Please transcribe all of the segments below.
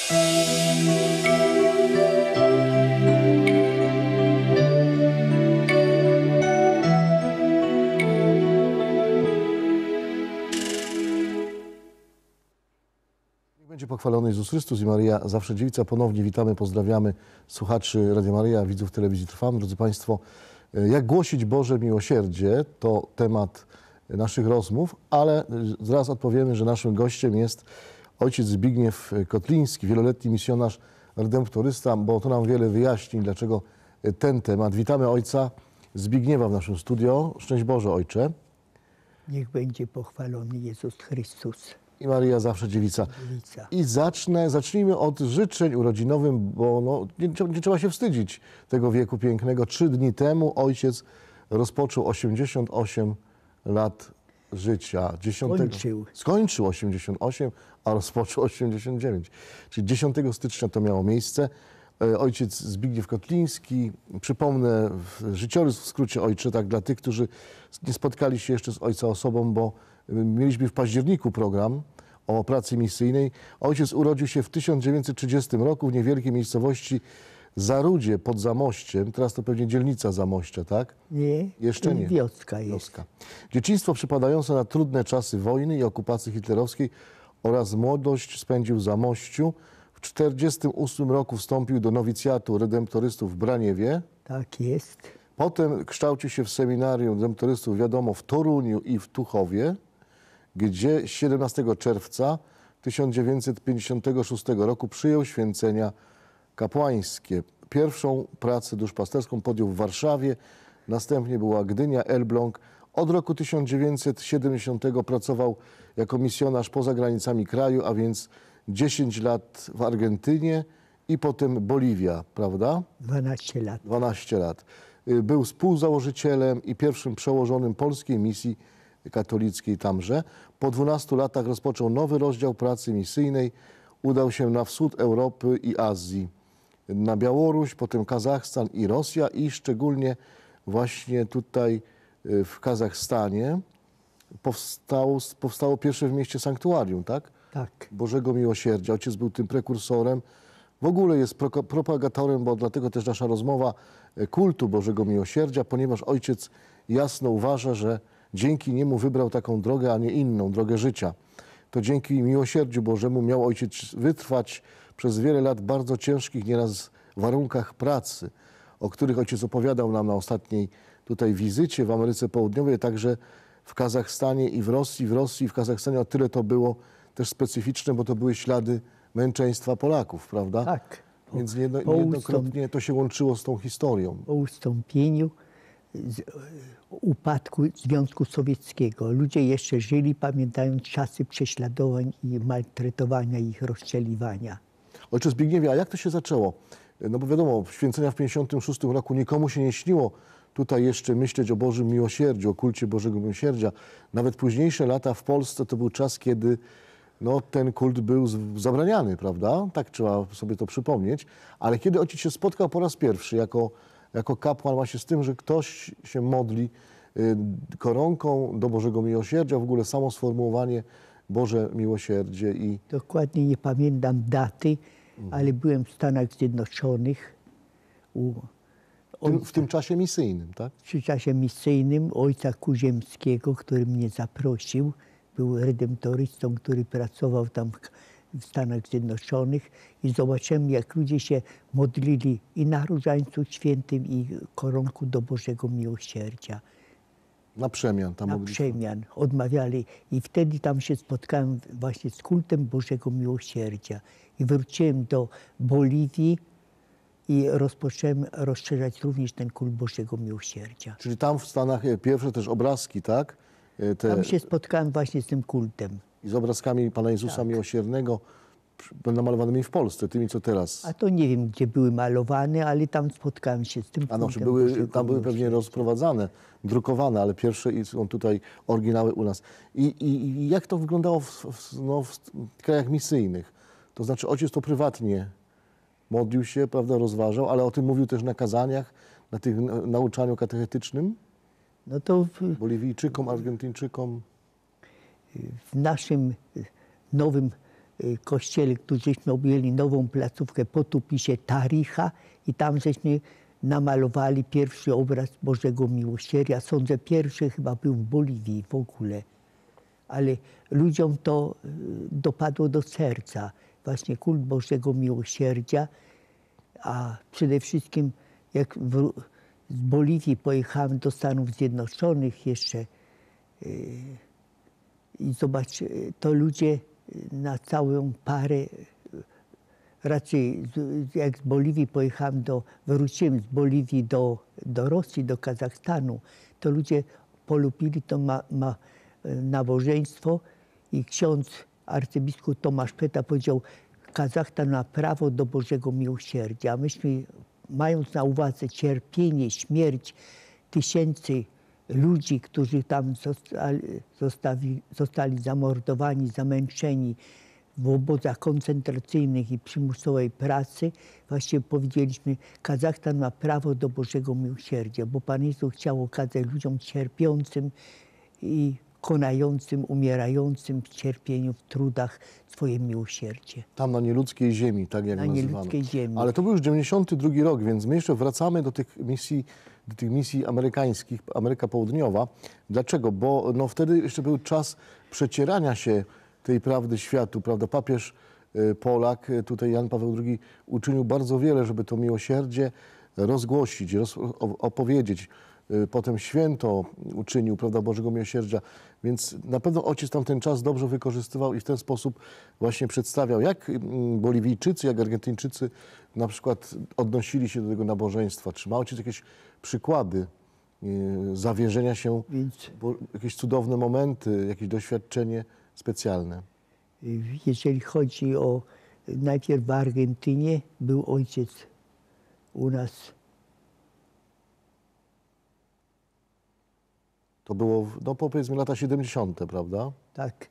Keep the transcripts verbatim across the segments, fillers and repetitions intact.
Będzie pochwalony Jezus Chrystus i Maryja Zawsze Dziewica. Ponownie witamy, pozdrawiamy słuchaczy Radia Maryja, widzów telewizji Trwam. Drodzy Państwo, jak głosić Boże miłosierdzie, to temat naszych rozmów, ale zaraz odpowiemy, że naszym gościem jest ojciec Zbigniew Kotliński, wieloletni misjonarz, redemptorysta, bo to nam wiele wyjaśni, dlaczego ten temat. Witamy ojca Zbigniewa w naszym studio. Szczęść Boże, ojcze. Niech będzie pochwalony Jezus Chrystus. I Maryja Zawsze Dziewica. Dziewica. I zacznę, zacznijmy od życzeń urodzinowym, bo no, nie, nie trzeba się wstydzić tego wieku pięknego. Trzy dni temu ojciec rozpoczął osiemdziesiąt osiem lat życia. dziesiątego Skończył. Skończył osiemdziesiąt osiem, a rozpoczął osiemdziesiąt dziewięć. Czyli dziesiątego stycznia to miało miejsce. Ojciec Zbigniew Kotliński, przypomnę życiorys w skrócie ojcze, tak dla tych, którzy nie spotkali się jeszcze z ojca osobą, bo mieliśmy w październiku program o pracy misyjnej. Ojciec urodził się w tysiąc dziewięćset trzydziestym roku w niewielkiej miejscowości Zarudzie pod Zamościem. Teraz to pewnie dzielnica Zamościa, tak? Nie, jeszcze nie. Wioska jest. Wioska. Dzieciństwo przypadające na trudne czasy wojny i okupacji hitlerowskiej oraz młodość spędził w Zamościu. W tysiąc dziewięćset czterdziestym ósmym roku wstąpił do nowicjatu redemptorystów w Braniewie. Tak jest. Potem kształcił się w seminarium redemptorystów, wiadomo, w Toruniu i w Tuchowie, gdzie siedemnastego czerwca tysiąc dziewięćset pięćdziesiątego szóstego roku przyjął święcenia kapłańskie. Pierwszą pracę duszpasterską podjął w Warszawie, następnie była Gdynia, Elbląg. Od roku tysiąc dziewięćset siedemdziesiątego pracował jako misjonarz poza granicami kraju, a więc dziesięć lat w Argentynie i potem Boliwia, prawda? dwanaście lat. dwanaście lat. Był współzałożycielem i pierwszym przełożonym polskiej misji katolickiej tamże. Po dwunastu latach rozpoczął nowy rozdział pracy misyjnej. Udał się na wschód Europy i Azji, na Białoruś, potem Kazachstan i Rosja i szczególnie właśnie tutaj w Kazachstanie powstało, powstało pierwsze w mieście sanktuarium, tak? Tak. Bożego Miłosierdzia. Ojciec był tym prekursorem. W ogóle jest pro, propagatorem, bo dlatego też nasza rozmowa, kultu Bożego Miłosierdzia, ponieważ ojciec jasno uważa, że dzięki niemu wybrał taką drogę, a nie inną, drogę życia. To dzięki miłosierdziu Bożemu miał ojciec wytrwać przez wiele lat w bardzo ciężkich nieraz warunkach pracy, o których ojciec opowiadał nam na ostatniej tutaj wizycie w Ameryce Południowej, także w Kazachstanie i w Rosji. W Rosji i w Kazachstanie o tyle to było też specyficzne, bo to były ślady męczeństwa Polaków, prawda? Tak. Po, Więc niejedno, po niejednokrotnie to się łączyło z tą historią. Po ustąpieniu, z, upadku Związku Sowieckiego ludzie jeszcze żyli, pamiętając czasy prześladowań i maltretowania ich, rozstrzeliwania. Ojcze Zbigniewie, a jak to się zaczęło? No bo wiadomo, święcenia w pięćdziesiątym szóstym roku nikomu się nie śniło tutaj jeszcze myśleć o Bożym Miłosierdziu, o kulcie Bożego Miłosierdzia. Nawet późniejsze lata w Polsce to był czas, kiedy no, ten kult był zabraniany, prawda? Tak trzeba sobie to przypomnieć. Ale kiedy ojciec się spotkał po raz pierwszy jako, jako kapłan właśnie z tym, że ktoś się modli y, koronką do Bożego Miłosierdzia, w ogóle samo sformułowanie Boże Miłosierdzie i... Dokładnie nie pamiętam daty, mhm. ale byłem w Stanach Zjednoczonych u w tym, w tym czasie misyjnym, tak? W czasie misyjnym ojca Kuziemskiego, który mnie zaprosił. Był redemptorystą, który pracował tam w Stanach Zjednoczonych i zobaczyłem, jak ludzie się modlili i na Różańcu Świętym, i koronku do Bożego Miłosierdzia. Na przemian. Tam na modlitwa. przemian. Odmawiali. I wtedy tam się spotkałem właśnie z kultem Bożego Miłosierdzia. I wróciłem do Boliwii i rozpocząłem rozszerzać również ten kult Bożego Miłosierdzia. Czyli tam w Stanach pierwsze też obrazki, tak? Te... Tam się spotkałem właśnie z tym kultem. I z obrazkami Pana Jezusa tak. Miłosiernego namalowanymi w Polsce, tymi co teraz. A to nie wiem, gdzie były malowane, ale tam spotkałem się z tym A no, kultem były, Bożego tam były pewnie rozprowadzane, drukowane, ale pierwsze są tutaj oryginały u nas. I, i, i jak to wyglądało w, w, no, w krajach misyjnych? To znaczy ojciec to prywatnie modlił się, prawda, rozważał, ale o tym mówił też na kazaniach, na tych nauczaniu katechetycznym? No to w, Boliwijczykom, Argentyńczykom? W naszym nowym y, kościele, tu żeśmy objęli nową placówkę po Tupisie Taricha i tam żeśmy namalowali pierwszy obraz Bożego Miłosierdzia. Sądzę, pierwszy chyba był w Boliwii w ogóle. Ale ludziom to y, dopadło do serca. Właśnie kult Bożego Miłosierdzia, a przede wszystkim jak w, z Boliwii pojechałem do Stanów Zjednoczonych jeszcze y, i zobacz, y, to ludzie na całą parę, y, raczej z, jak z Boliwii pojechałem do, wróciłem z Boliwii do, do Rosji, do Kazachstanu, to ludzie polubili to ma, ma, nabożeństwo i ksiądz arcybiskup Tomasz Peta powiedział, Kazachstan ma prawo do Bożego Miłosierdzia. A myśmy, mając na uwadze cierpienie, śmierć tysięcy ludzi, którzy tam zostali, zostali, zostali zamordowani, zamęczeni w obozach koncentracyjnych i przymusowej pracy, właśnie powiedzieliśmy, Kazachstan ma prawo do Bożego Miłosierdzia, bo Pan Jezus chciał okazać ludziom cierpiącym i konającym, umierającym w cierpieniu, w trudach swoje miłosierdzie. Tam na nieludzkiej ziemi, tak jak Na nazywano. nieludzkiej ziemi. Ale to był już dziewięćdziesiąty drugi rok, więc my jeszcze wracamy do tych misji, do tych misji amerykańskich, Ameryka Południowa. Dlaczego? Bo no, wtedy jeszcze był czas przecierania się tej prawdy światu, prawda? Papież y, Polak, y, tutaj Jan Paweł drugi, uczynił bardzo wiele, żeby to miłosierdzie rozgłosić, roz, opowiedzieć. Potem święto uczynił, prawda, Bożego Miłosierdzia. Więc na pewno ojciec tam ten czas dobrze wykorzystywał i w ten sposób właśnie przedstawiał, jak Boliwijczycy, jak Argentyńczycy na przykład odnosili się do tego nabożeństwa. Czy ma ojciec jakieś przykłady zawierzenia się, Więc bo jakieś cudowne momenty, jakieś doświadczenie specjalne? jeżeli chodzi o, najpierw w Argentynie był ojciec u nas. To było, no powiedzmy, lata siedemdziesiąte, prawda? Tak.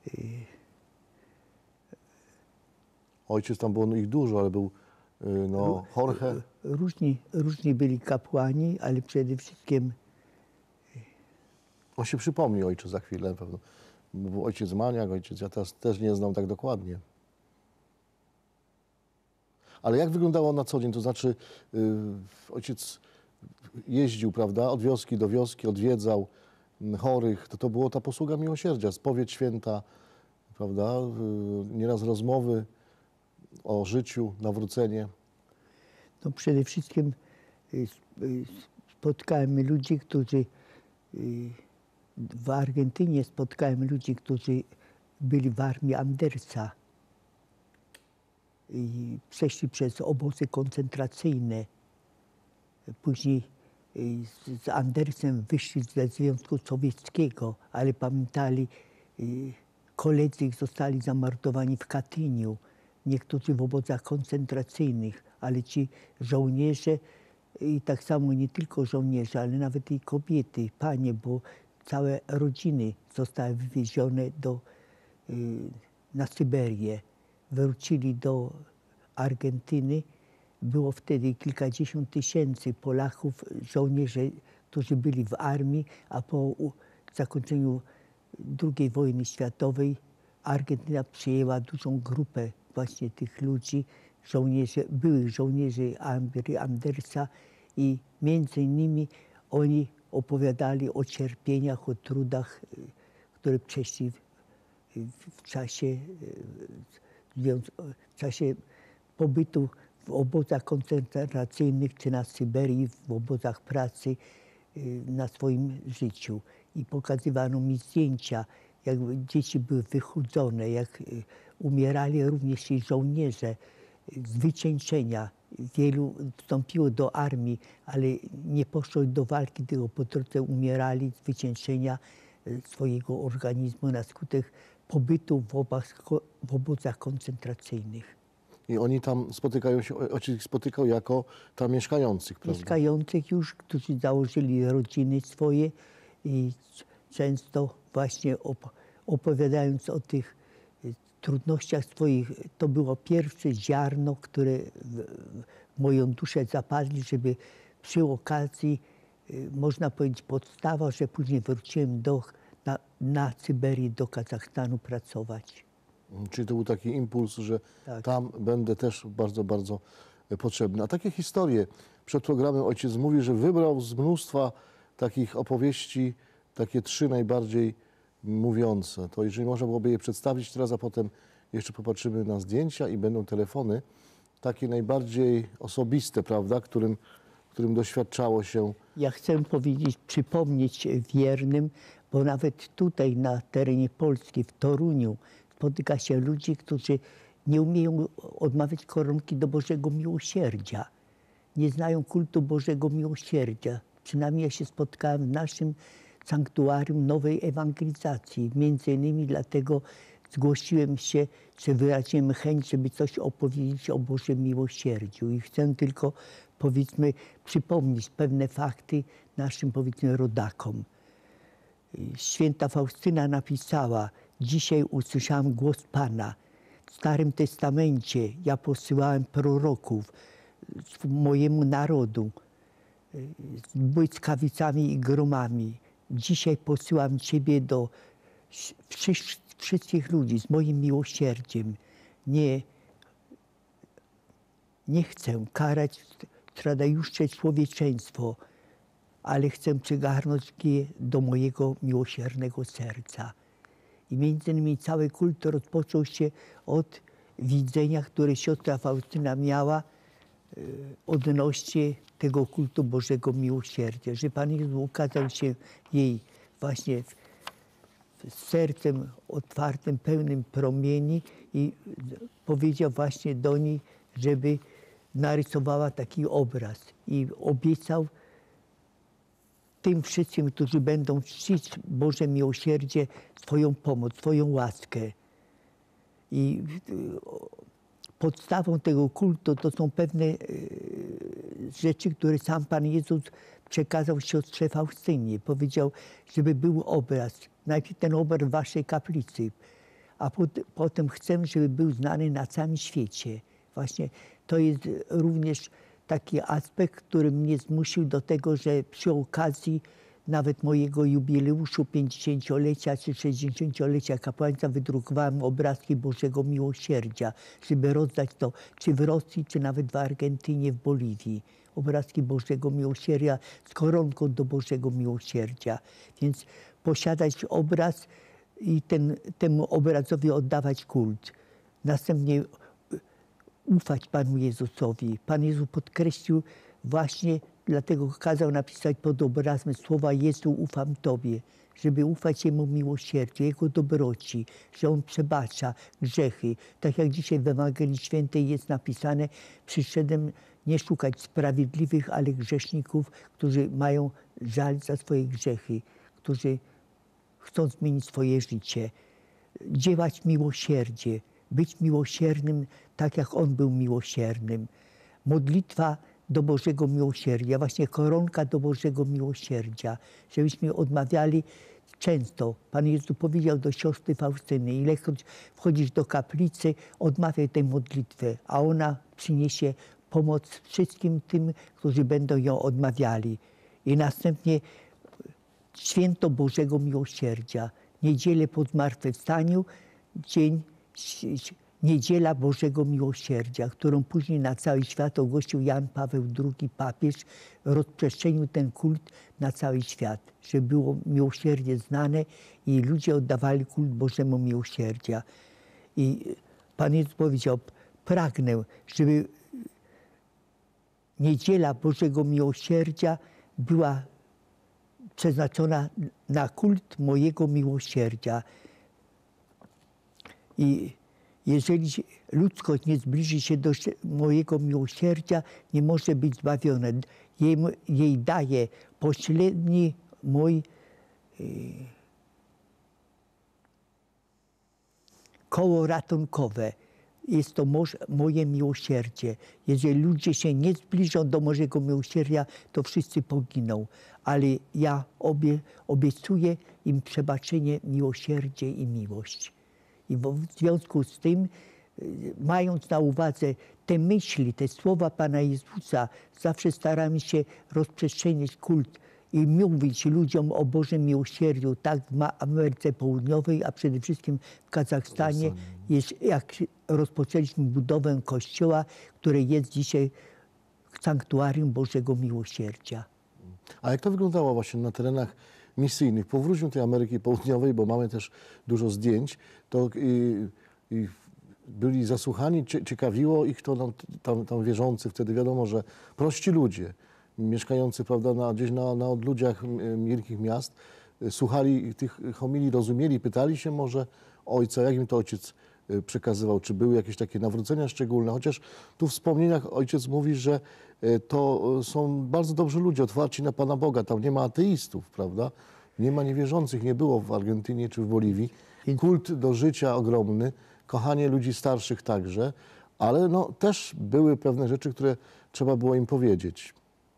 Ojciec tam było ich dużo, ale był no, Jorge. Różni, różni byli kapłani, ale przede wszystkim On się przypomni, ojcze, za chwilę pewno. Był ojciec Maniak, ojciec, ja teraz też nie znam tak dokładnie. Ale jak wyglądało na co dzień? To znaczy yy, ojciec jeździł, prawda, od wioski do wioski, odwiedzał chorych. To, to była ta posługa miłosierdzia, spowiedź święta, prawda, yy, nieraz rozmowy o życiu, nawrócenie. no przede wszystkim y, y, spotkałem ludzi, którzy y, w Argentynie spotkałem ludzi, którzy byli w armii Andersa i przeszli przez obozy koncentracyjne. Później y, z, z Andersem wyszli ze Związku Sowieckiego, ale pamiętali, y, koledzy ich zostali zamordowani w Katyniu, niektórzy w obozach koncentracyjnych, ale ci żołnierze i tak samo nie tylko żołnierze, ale nawet i kobiety, panie, bo całe rodziny zostały wywiezione do, y, na Syberię. Wrócili do Argentyny. Było wtedy kilkadziesiąt tysięcy Polaków, żołnierzy, którzy byli w armii, a po u, zakończeniu drugiej wojny światowej Argentyna przyjęła dużą grupę właśnie tych ludzi, żołnierzy, byłych żołnierzy Andersa i między innymi oni opowiadali o cierpieniach, o trudach, które przeszli w, w, w, czasie, w czasie pobytu w obozach koncentracyjnych czy na Syberii, w obozach pracy na swoim życiu. I pokazywano mi zdjęcia, jak dzieci były wychudzone, jak umierali również i żołnierze z wycieńczenia. Wielu wstąpiło do armii, ale nie poszło do walki, tylko po drodze umierali z wycieńczenia swojego organizmu na skutek pobytu w, obozach, w obozach koncentracyjnych. I oni tam spotykają się, ojciec ich spotykał jako tam mieszkających, prawda? Mieszkających już, którzy założyli rodziny swoje i często właśnie op opowiadając o tych trudnościach swoich, to było pierwsze ziarno, które w, w moją duszę zapadli, żeby przy okazji, można powiedzieć, podstawa, że później wróciłem do, na, na Syberię, do Kazachstanu pracować. Czyli to był taki impuls, że Tak. tam będę też bardzo, bardzo potrzebny. A takie historie, przed programem ojciec mówi, że wybrał z mnóstwa takich opowieści takie trzy najbardziej mówiące. To jeżeli można byłoby je przedstawić teraz, a potem jeszcze popatrzymy na zdjęcia i będą telefony, takie najbardziej osobiste, prawda, którym, którym doświadczało się. Ja chcę powiedzieć, przypomnieć wiernym, bo nawet tutaj na terenie Polski, w Toruniu, spotyka się ludzi, którzy nie umieją odmawiać koronki do Bożego Miłosierdzia. Nie znają kultu Bożego Miłosierdzia. Przynajmniej ja się spotkałem w naszym sanktuarium nowej ewangelizacji. Między innymi dlatego zgłosiłem się, że wyraziłem chęć, żeby coś opowiedzieć o Bożym Miłosierdziu. I chcę tylko, powiedzmy, przypomnieć pewne fakty naszym, powiedzmy, rodakom. Święta Faustyna napisała: dzisiaj usłyszałam głos Pana. W Starym Testamencie ja posyłałem proroków mojemu narodu z błyskawicami i gromami. Dzisiaj posyłam Ciebie do wszystkich ludzi z moim miłosierdziem. Nie, nie chcę karać stradajuszcze człowieczeństwo, ale chcę przygarnąć je do mojego miłosiernego serca. I między innymi cały kult rozpoczął się od widzenia, które siostra Faustyna miała odnośnie tego kultu Bożego Miłosierdzia, że Pan Jezus ukazał się jej właśnie z sercem otwartym, pełnym promieni i powiedział właśnie do niej, żeby narysowała taki obraz i obiecał tym wszystkim, którzy będą czcić Boże Miłosierdzie, swoją pomoc, swoją łaskę. I podstawą tego kultu to są pewne rzeczy, które sam Pan Jezus przekazał siostrze Faustynie. Powiedział, żeby był obraz. Najpierw ten obraz w waszej kaplicy, a pot, potem chcę, żeby był znany na całym świecie. Właśnie to jest również taki aspekt, który mnie zmusił do tego, że przy okazji nawet mojego jubileuszu pięćdziesięciolecia czy sześćdziesięciolecia kapłaństwa wydrukowałem obrazki Bożego Miłosierdzia, żeby rozdać to czy w Rosji, czy nawet w Argentynie, w Boliwii. Obrazki Bożego Miłosierdzia z koronką do Bożego Miłosierdzia. Więc posiadać obraz i ten, temu obrazowi oddawać kult. Następnie ufać Panu Jezusowi. Pan Jezus podkreślił właśnie, dlatego kazał napisać pod obrazem słowa: Jezu, ufam Tobie, żeby ufać Jemu miłosierdziu, Jego dobroci, że On przebacza grzechy. Tak jak dzisiaj w Ewangelii Świętej jest napisane: przyszedłem nie szukać sprawiedliwych, ale grzeszników, którzy mają żal za swoje grzechy, którzy chcą zmienić swoje życie. Dziełać miłosierdzie, być miłosiernym tak, jak On był miłosiernym. Modlitwa do Bożego Miłosierdzia, właśnie koronka do Bożego Miłosierdzia, żebyśmy odmawiali często. Pan Jezus powiedział do siostry Faustyny: ilekroć wchodzisz do kaplicy, odmawiaj tę modlitwę, a ona przyniesie pomoc wszystkim tym, którzy będą ją odmawiali. I następnie święto Bożego Miłosierdzia, niedzielę po zmartwychwstaniu, dzień Niedziela Bożego Miłosierdzia, którą później na cały świat ogłosił Jan Paweł drugi papież, rozprzestrzenił ten kult na cały świat, żeby było miłosierdzie znane i ludzie oddawali kult Bożemu Miłosierdzia. I Pan Jezus powiedział: pragnę, żeby Niedziela Bożego Miłosierdzia była przeznaczona na kult mojego miłosierdzia. I jeżeli ludzkość nie zbliży się do mojego miłosierdzia, nie może być zbawiona. Jej, jej daje pośredni mój yy, koło ratunkowe. Jest to moje miłosierdzie. Jeżeli ludzie się nie zbliżą do mojego miłosierdzia, to wszyscy poginą. Ale ja obie, obiecuję im przebaczenie, miłosierdzie i miłość. I w związku z tym, mając na uwadze te myśli, te słowa Pana Jezusa, zawsze staramy się rozprzestrzeniać kult i mówić ludziom o Bożym miłosierdziu. Tak w Ma- Ameryce Południowej, a przede wszystkim w Kazachstanie jest, jak rozpoczęliśmy budowę kościoła, które jest dzisiaj sanktuarium Bożego Miłosierdzia. A jak to wyglądało właśnie na terenach misyjnych? Powróćmy do tej Ameryki Południowej, bo mamy też dużo zdjęć. To i, i byli zasłuchani, cie- ciekawiło ich to tam, tam, tam wierzący. Wtedy wiadomo, że prości ludzie, mieszkający, prawda, na, gdzieś na, na odludziach m- wielkich miast, y, słuchali tych homilii, rozumieli, pytali się może ojca, jak im to ojciec y, przekazywał, czy były jakieś takie nawrócenia szczególne, chociaż tu w wspomnieniach ojciec mówi, że y, to y, są bardzo dobrzy ludzie, otwarci na Pana Boga, tam nie ma ateistów, prawda, nie ma niewierzących, nie było w Argentynie czy w Boliwii. Kult do życia ogromny, kochanie ludzi starszych także, ale no, też były pewne rzeczy, które trzeba było im powiedzieć.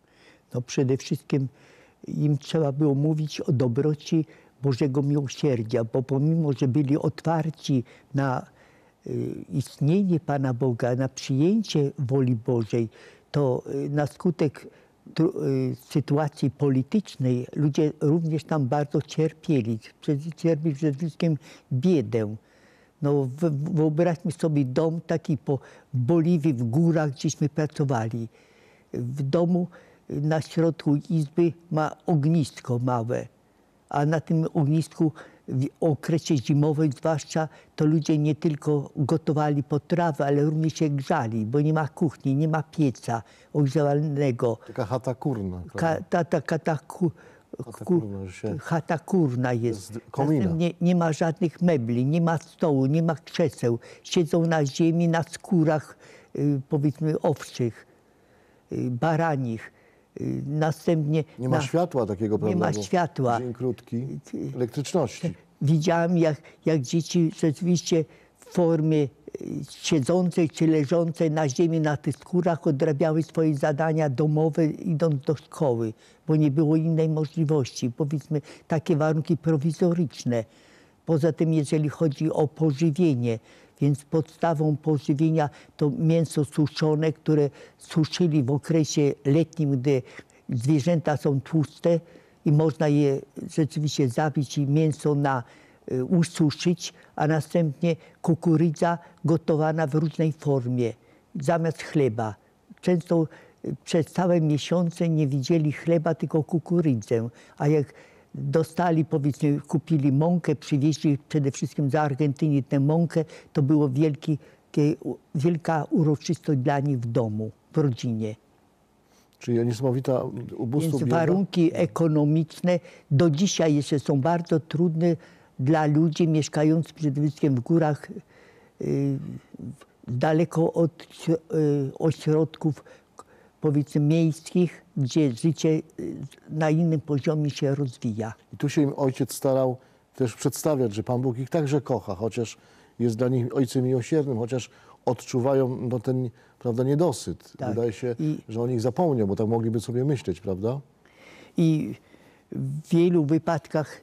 No przede wszystkim im trzeba było mówić o dobroci Bożego Miłosierdzia, bo pomimo, że byli otwarci na y, istnienie Pana Boga, na przyjęcie woli Bożej, to y, na skutek tru, y, sytuacji politycznej ludzie również tam bardzo cierpieli. Przed- Cierpieli przede wszystkim biedę. No, w- wyobraźmy sobie dom taki po w Boliwii, w górach, gdzieśmy pracowali. W domu na środku izby ma ognisko małe, a na tym ognisku w okresie zimowym zwłaszcza to ludzie nie tylko gotowali potrawy, ale również się grzali, bo nie ma kuchni, nie ma pieca ogrzewanego. Taka chata kurna, Ka, prawda? ta, taka ta ku, Chata ku, kurna, że się- chata kurna jest. Z komina. Następnie nie ma żadnych mebli, nie ma stołu, nie ma krzeseł. Siedzą na ziemi, na skórach y, powiedzmy owczych, y, baranich. Y, następnie Nie ma na, światła takiego, prawda? ma bo światła. Dzień krótki, elektryczności. Widziałem, jak, jak dzieci rzeczywiście w formie y, siedzącej czy leżącej na ziemi, na tych skórach odrabiały swoje zadania domowe, idąc do szkoły, bo nie było innej możliwości. Powiedzmy, takie warunki prowizoryczne. Poza tym, jeżeli chodzi o pożywienie, więc podstawą pożywienia to mięso suszone, które suszyli w okresie letnim, gdy zwierzęta są tłuste i można je rzeczywiście zabić i mięso na, y, ususzyć, a następnie kukurydza gotowana w różnej formie, zamiast chleba. Często y, przez całe miesiące nie widzieli chleba, tylko kukurydzę, a jak dostali, powiedzmy, kupili mąkę, przywieźli przede wszystkim z Argentyny tę mąkę, to było wielki, kie- wielka uroczystość dla nich w domu, w rodzinie. Czyli niesamowita ubóstwo, Więc bieda. warunki ekonomiczne do dzisiaj jeszcze są bardzo trudne dla ludzi mieszkających przede wszystkim w górach, y, daleko od śro- y, ośrodków, powiedzmy, miejskich, gdzie życie y, na innym poziomie się rozwija. I tu się im ojciec starał też przedstawiać, że Pan Bóg ich także kocha, chociaż jest dla nich Ojcem miłosiernym, chociaż odczuwają no, ten, prawda, niedosyt. Tak. Wydaje się, I- że o nich zapomniał, bo tak mogliby sobie myśleć, prawda? I w wielu wypadkach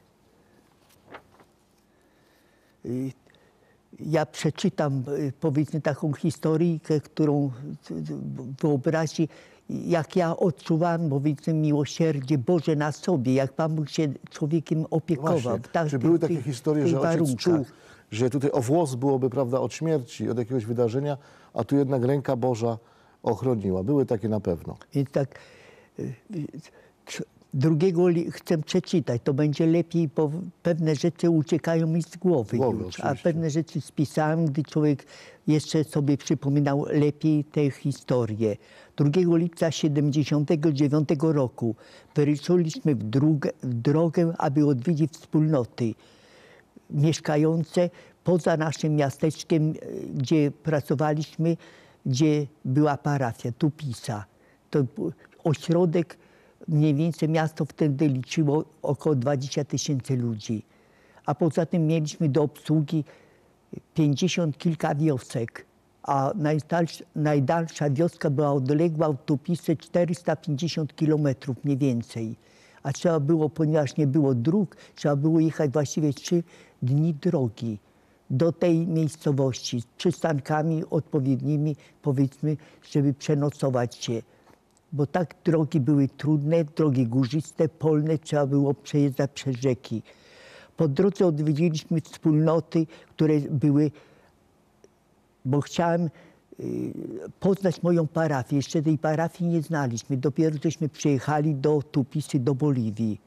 y, ja przeczytam, y, powiedzmy, taką historyjkę, którą y, y, wyobrazi, jak ja odczuwam, powiedzmy, miłosierdzie Boże na sobie, jak Pan Bóg się człowiekiem opiekował. Właśnie. w tak- Czy tych- były takie tych- historie, tych że ojciec warunkach. czuł, że tutaj o włos byłoby, prawda, od śmierci, od jakiegoś wydarzenia, a tu jednak ręka Boża ochroniła. Były takie na pewno. Więc tak, y, y, c- drugiego li- chcę przeczytać, to będzie lepiej, bo pewne rzeczy uciekają mi z głowy, Z głowy, już, a oczywiście. pewne rzeczy spisałem, gdy człowiek jeszcze sobie przypominał lepiej tę historię. drugiego lipca siedemdziesiątego dziewiątego roku wyruszyliśmy w drogę, w drogę, aby odwiedzić wspólnoty mieszkające poza naszym miasteczkiem, e, gdzie pracowaliśmy, gdzie była parafia Tupisa. To był ośrodek, mniej więcej miasto wtedy liczyło około dwadzieścia tysięcy ludzi. A poza tym mieliśmy do obsługi pięćdziesiąt kilka wiosek, a najdalsza, najdalsza wioska była odległa od Tupisy czterysta pięćdziesiąt kilometrów mniej więcej. A trzeba było, ponieważ nie było dróg, trzeba było jechać właściwie trzy dni drogi do tej miejscowości z przystankami odpowiednimi, powiedzmy, żeby przenocować się. bo tak drogi były trudne, drogi górzyste, polne, trzeba było przejeżdżać przez rzeki. Po drodze odwiedziliśmy wspólnoty, które były, bo chciałem poznać moją parafię. Jeszcze tej parafii nie znaliśmy. Dopiero żeśmy przyjechali do Tupisy, do Boliwii.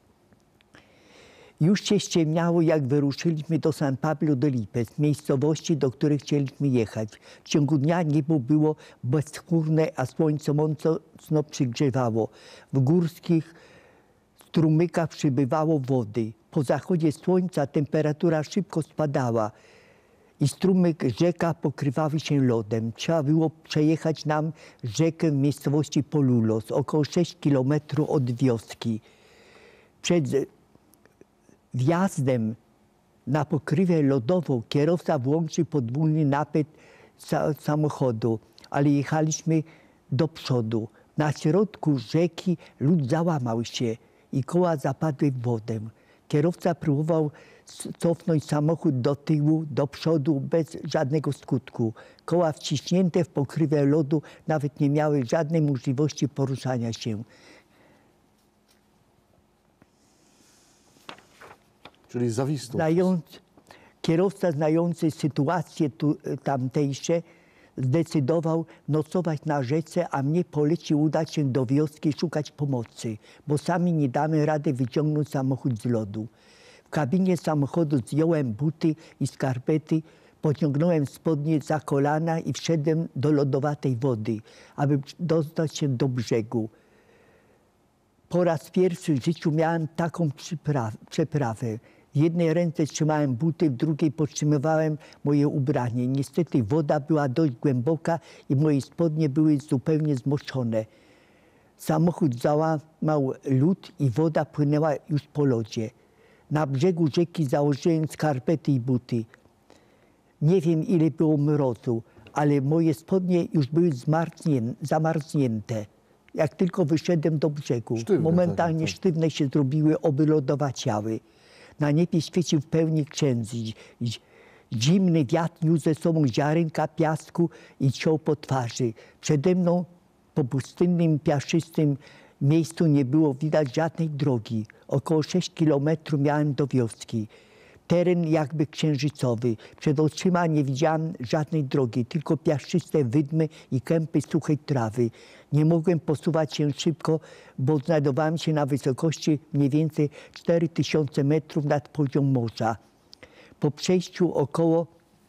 Już się ściemniało, jak wyruszyliśmy do San Pablo de Lipez, miejscowości, do której chcieliśmy jechać. W ciągu dnia niebo było bezchmurne, a słońce mocno przygrzewało. W górskich strumykach przybywało wody. Po zachodzie słońca temperatura szybko spadała i strumyk, rzeka pokrywały się lodem. Trzeba było przejechać nam rzekę w miejscowości Polulos, około sześć kilometrów od wioski. Przed wjazdem na pokrywę lodową kierowca włączył podwójny napęd sa samochodu, ale jechaliśmy do przodu. Na środku rzeki lód załamał się i koła zapadły w wodę. Kierowca próbował cofnąć samochód do tyłu, do przodu bez żadnego skutku. Koła wciśnięte w pokrywę lodu nawet nie miały żadnej możliwości poruszania się. Czyli zawisnął. Znając, kierowca znający sytuacje tu, tamtejsze zdecydował nocować na rzece, a mnie polecił udać się do wioski szukać pomocy, bo sami nie damy rady wyciągnąć samochód z lodu. W kabinie samochodu zdjąłem buty i skarpety, pociągnąłem spodnie za kolana i wszedłem do lodowatej wody, aby dostać się do brzegu. Po raz pierwszy w życiu miałem taką przeprawę. W jednej ręce trzymałem buty, w drugiej podtrzymywałem moje ubranie. Niestety woda była dość głęboka i moje spodnie były zupełnie zmoczone. Samochód załamał lód i woda płynęła już po lodzie. Na brzegu rzeki założyłem skarpety i buty. Nie wiem, ile było mrozu, ale moje spodnie już były zamarznięte. Jak tylko wyszedłem do brzegu, Sztywne, momentalnie tak, tak. sztywne się zrobiły, oby lodowaciały. Na niebie świecił w pełni księżyc. Zimny wiatr niósł ze sobą ziarenka piasku i ciął po twarzy. Przede mną po pustynnym, piaszczystym miejscu nie było widać żadnej drogi. Około sześć kilometrów miałem do wioski. Teren jakby księżycowy. Przed oczyma nie widziałem żadnej drogi, tylko piaszczyste wydmy i kępy suchej trawy. Nie mogłem posuwać się szybko, bo znajdowałem się na wysokości mniej więcej cztery tysiące metrów nad poziom morza. Po przejściu około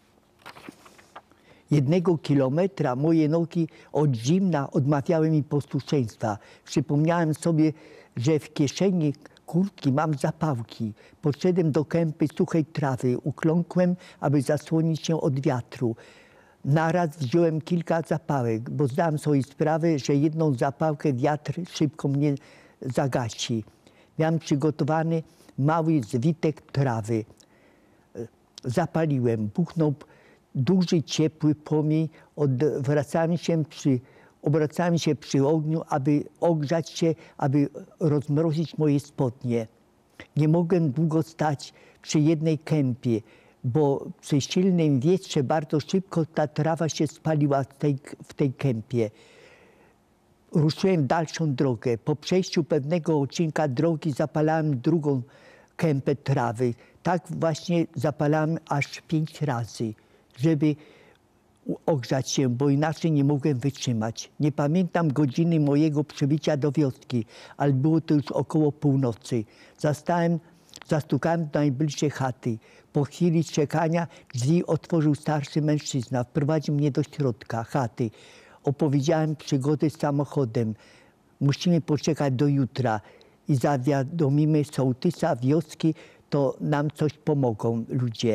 jednego kilometra moje nogi od zimna odmawiały mi posłuszeństwa. Przypomniałem sobie, że w kieszeni kurtki mam zapałki. Podszedłem do kępy suchej trawy. Ukląkłem, aby zasłonić się od wiatru. Naraz wziąłem kilka zapałek, bo zdałem sobie sprawę, że jedną zapałkę wiatr szybko mnie zagasi. Miałem przygotowany mały zwitek trawy. Zapaliłem. Buchnął duży, ciepły płomień. Odwracałem się przy Obracałem się przy ogniu, aby ogrzać się, aby rozmrozić moje spodnie. Nie mogłem długo stać przy jednej kępie, bo przy silnym wietrze bardzo szybko ta trawa się spaliła w tej, w tej kępie. Ruszyłem w dalszą drogę. Po przejściu pewnego odcinka drogi zapalałem drugą kępę trawy. Tak właśnie zapalałem aż pięć razy, żeby ogrzać się, bo inaczej nie mogłem wytrzymać. Nie pamiętam godziny mojego przybycia do wioski, ale było to już około północy. Zastałem, zastukałem do najbliższej chaty. Po chwili czekania drzwi otworzył starszy mężczyzna. Wprowadził mnie do środka chaty. Opowiedziałem przygodę z samochodem. Musimy poczekać do jutra i zawiadomimy sołtysa wioski, to nam coś pomogą ludzie.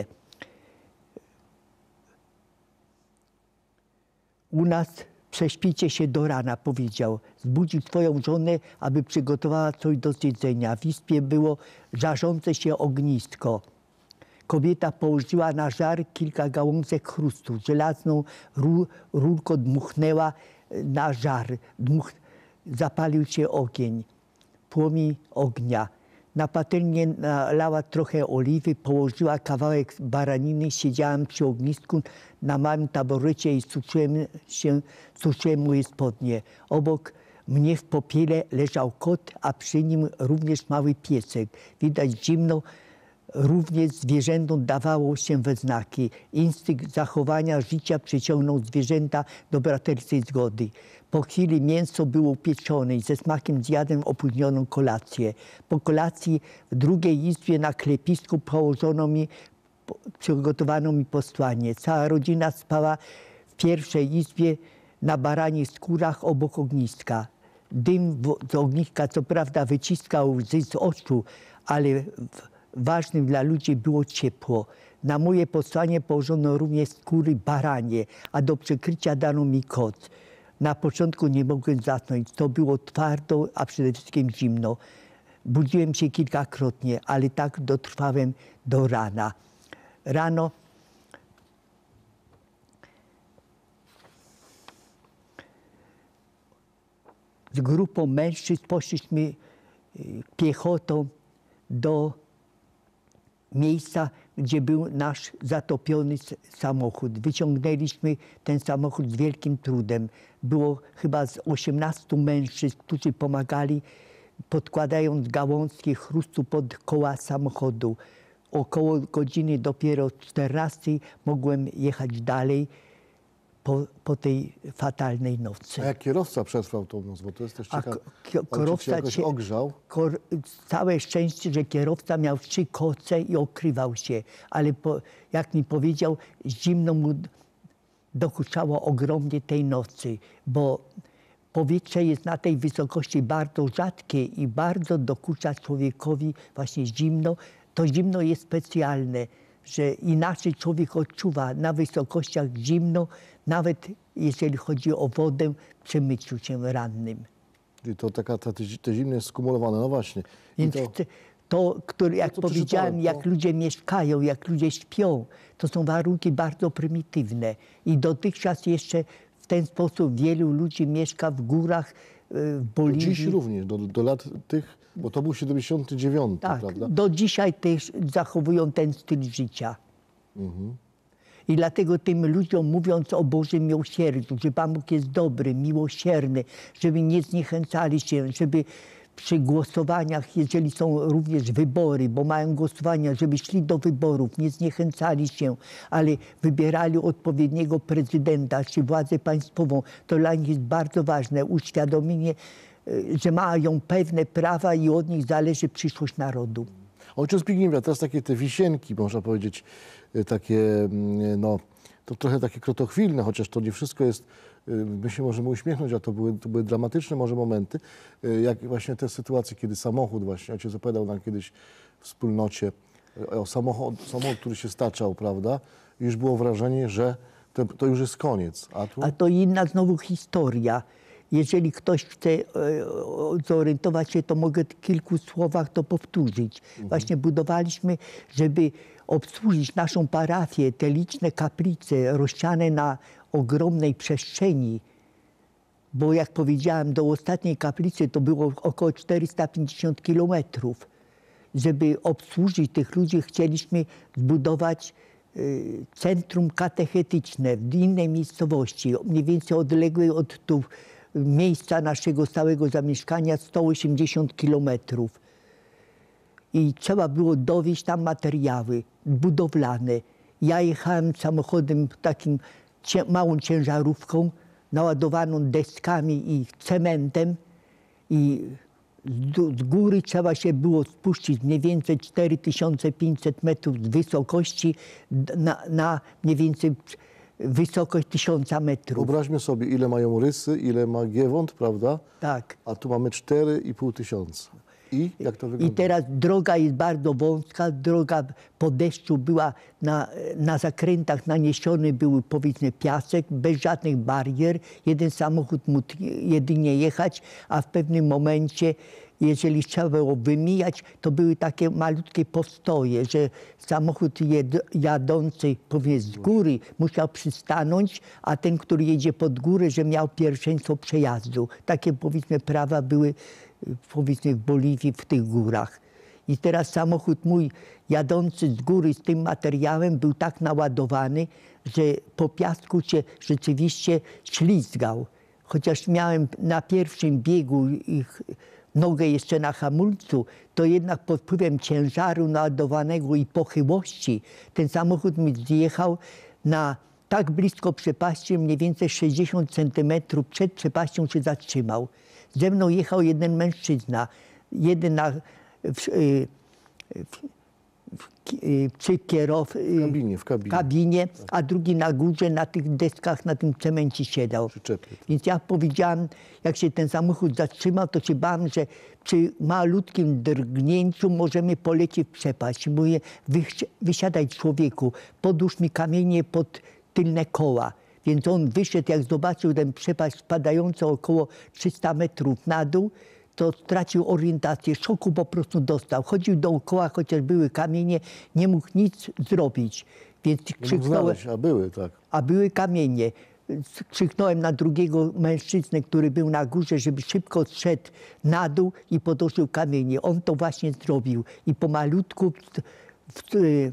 U nas prześpijcie się do rana, powiedział. Zbudził twoją żonę, aby przygotowała coś do zjedzenia. W izbie było żarzące się ognisko. Kobieta położyła na żar kilka gałązek chrustu. Żelazną rur, rurką dmuchnęła na żar. Dmuch, zapalił się ogień, płomień ognia. Na patelnię nalała trochę oliwy, położyła kawałek baraniny. Siedziałem przy ognisku na małym taborecie i suszyłem, się, suszyłem moje spodnie. Obok Mnie w popiele leżał kot, a przy nim również mały piesek. Widać zimno, również zwierzętom dawało się we znaki. Instynkt zachowania życia przyciągnął zwierzęta do braterskiej zgody. Po chwili mięso było upieczone i ze smakiem zjadłem opóźnioną kolację. Po kolacji w drugiej izbie na klepisku położono mi, przygotowano mi posłanie. Cała rodzina spała w pierwszej izbie na baranich skórach obok ogniska. Dym z ogniska co prawda wyciskał łzy z oczu, ale ważnym dla ludzi było ciepło. Na moje posłanie położono również skóry baranie, a do przykrycia dano mi koc. Na początku nie mogłem zasnąć. To było twardo, a przede wszystkim zimno. Budziłem się kilkakrotnie, ale tak dotrwałem do rana. Rano z grupą mężczyzn poszliśmy piechotą do miejsca, gdzie był nasz zatopiony samochód. Wyciągnęliśmy ten samochód z wielkim trudem. Było chyba z osiemnastu mężczyzn, którzy pomagali, podkładając gałązki chrustu pod koła samochodu. Około godziny dopiero czternastej mogłem jechać dalej po, po tej fatalnej nocy. A jak kierowca przetrwał tą noc? Bo to jest też A ciekawe. k- kierowca jakoś cię- ogrzał? Kor- całe szczęście, że kierowca miał trzy koce i okrywał się. Ale po, jak mi powiedział, zimno mu dokuczało ogromnie tej nocy, bo powietrze jest na tej wysokości bardzo rzadkie i bardzo dokucza człowiekowi właśnie zimno. To zimno jest specjalne, że inaczej człowiek odczuwa na wysokościach zimno, nawet jeżeli chodzi o wodę przy myciu się rannym. I to taka, ta, te zimno jest skumulowane. No właśnie. I Więc to, to, to które, jak co powiedziałem, przeczytałem, jak to- ludzie mieszkają, jak ludzie śpią, to są warunki bardzo prymitywne. I dotychczas jeszcze w ten sposób wielu ludzi mieszka w górach, y, w Boliwii. dziś również, do, do lat tych, bo to był siedemdziesiąty dziewiąty, Tak, prawda? do dzisiaj też zachowują ten styl życia. Mhm. I dlatego tym ludziom, mówiąc o Bożym miłosierdziu, że Pan Bóg jest dobry, miłosierny, żeby nie zniechęcali się, żeby przy głosowaniach, jeżeli są również wybory, bo mają głosowania, żeby szli do wyborów, nie zniechęcali się, ale wybierali odpowiedniego prezydenta czy władzę państwową. To dla nich jest bardzo ważne uświadomienie, y, że mają pewne prawa i od nich zależy przyszłość narodu. Ojciec Zbigniew, teraz takie te wisienki, można powiedzieć, y, takie, mm, no, to trochę takie krotochwilne, chociaż to nie wszystko jest, y, my się możemy uśmiechnąć, a to były, to były dramatyczne może momenty, y, jak właśnie te sytuacje, kiedy samochód właśnie, ojciec opowiadał nam kiedyś w wspólnocie y, o samochód, samochód, który się staczał, prawda, i już było wrażenie, że to, to już jest koniec, a tu... A to inna znowu historia. Jeżeli ktoś chce e, o- zorientować się, to mogę w kilku słowach to powtórzyć. Właśnie budowaliśmy, żeby obsłużyć naszą parafię, te liczne kaplice rozsiane na ogromnej przestrzeni. Bo jak powiedziałem, do ostatniej kaplicy to było około czterysta pięćdziesiąt kilometrów. Żeby obsłużyć tych ludzi, chcieliśmy zbudować y, centrum katechetyczne w innej miejscowości, mniej więcej odległej od tu miejsca naszego stałego zamieszkania sto osiemdziesiąt kilometrów. I trzeba było dowieźć tam materiały budowlane. Ja jechałem samochodem takim cie, małą ciężarówką, naładowaną deskami i cementem i z, z góry trzeba się było spuścić mniej więcej cztery tysiące pięćset metrów z wysokości d- na, na mniej więcej wysokość tysiąca metrów. Wyobraźmy sobie, ile mają rysy, ile ma Giewont, prawda? Tak. A tu mamy cztery i pół tysiąca. I jak to I wygląda? teraz droga jest bardzo wąska, droga po deszczu była, na, na zakrętach naniesiony był powiedzmy piasek, bez żadnych barier. Jeden samochód mógł jedynie jechać, a w pewnym momencie, jeżeli trzeba było wymijać, to były takie malutkie postoje, że samochód jed, jadący powiedzmy z góry musiał przystanąć, a ten, który jedzie pod górę, że miał pierwszeństwo przejazdu. Takie powiedzmy prawa były powiedzmy w Boliwii, w tych górach. I teraz samochód mój jadący z góry z tym materiałem był tak naładowany, że po piasku się rzeczywiście ślizgał. chociaż miałem na pierwszym biegu ich nogę jeszcze na hamulcu, to jednak pod wpływem ciężaru naładowanego i pochyłości ten samochód mi zjechał na tak blisko przepaści, mniej więcej sześćdziesiąt centymetrów przed przepaścią się zatrzymał. Ze mną jechał jeden mężczyzna, jeden na, w, w, w, przy kierow, W kabinie, w kabinie. kabinie, a drugi na górze na tych deskach, na tym cemencie siedział. Przyczepie. Więc ja powiedziałem, jak się ten samochód zatrzymał, to się bałem, że przy malutkim drgnięciu możemy polecieć w przepaść. Mówię, wysiadaj człowieku, podłóż mi kamienie pod tylne koła. Więc on wyszedł, jak zobaczył tę przepaść spadającą około trzysta metrów na dół, to stracił orientację, szoku po prostu dostał. Chodził dookoła, chociaż były kamienie, nie mógł nic zrobić. Więc Nie mógł krzyknąłem, znaleźć, a były, tak. a były kamienie. Krzyknąłem na drugiego mężczyznę, który był na górze, żeby szybko zszedł na dół i podłożył kamienie. On to właśnie zrobił. I pomalutku w, w, w,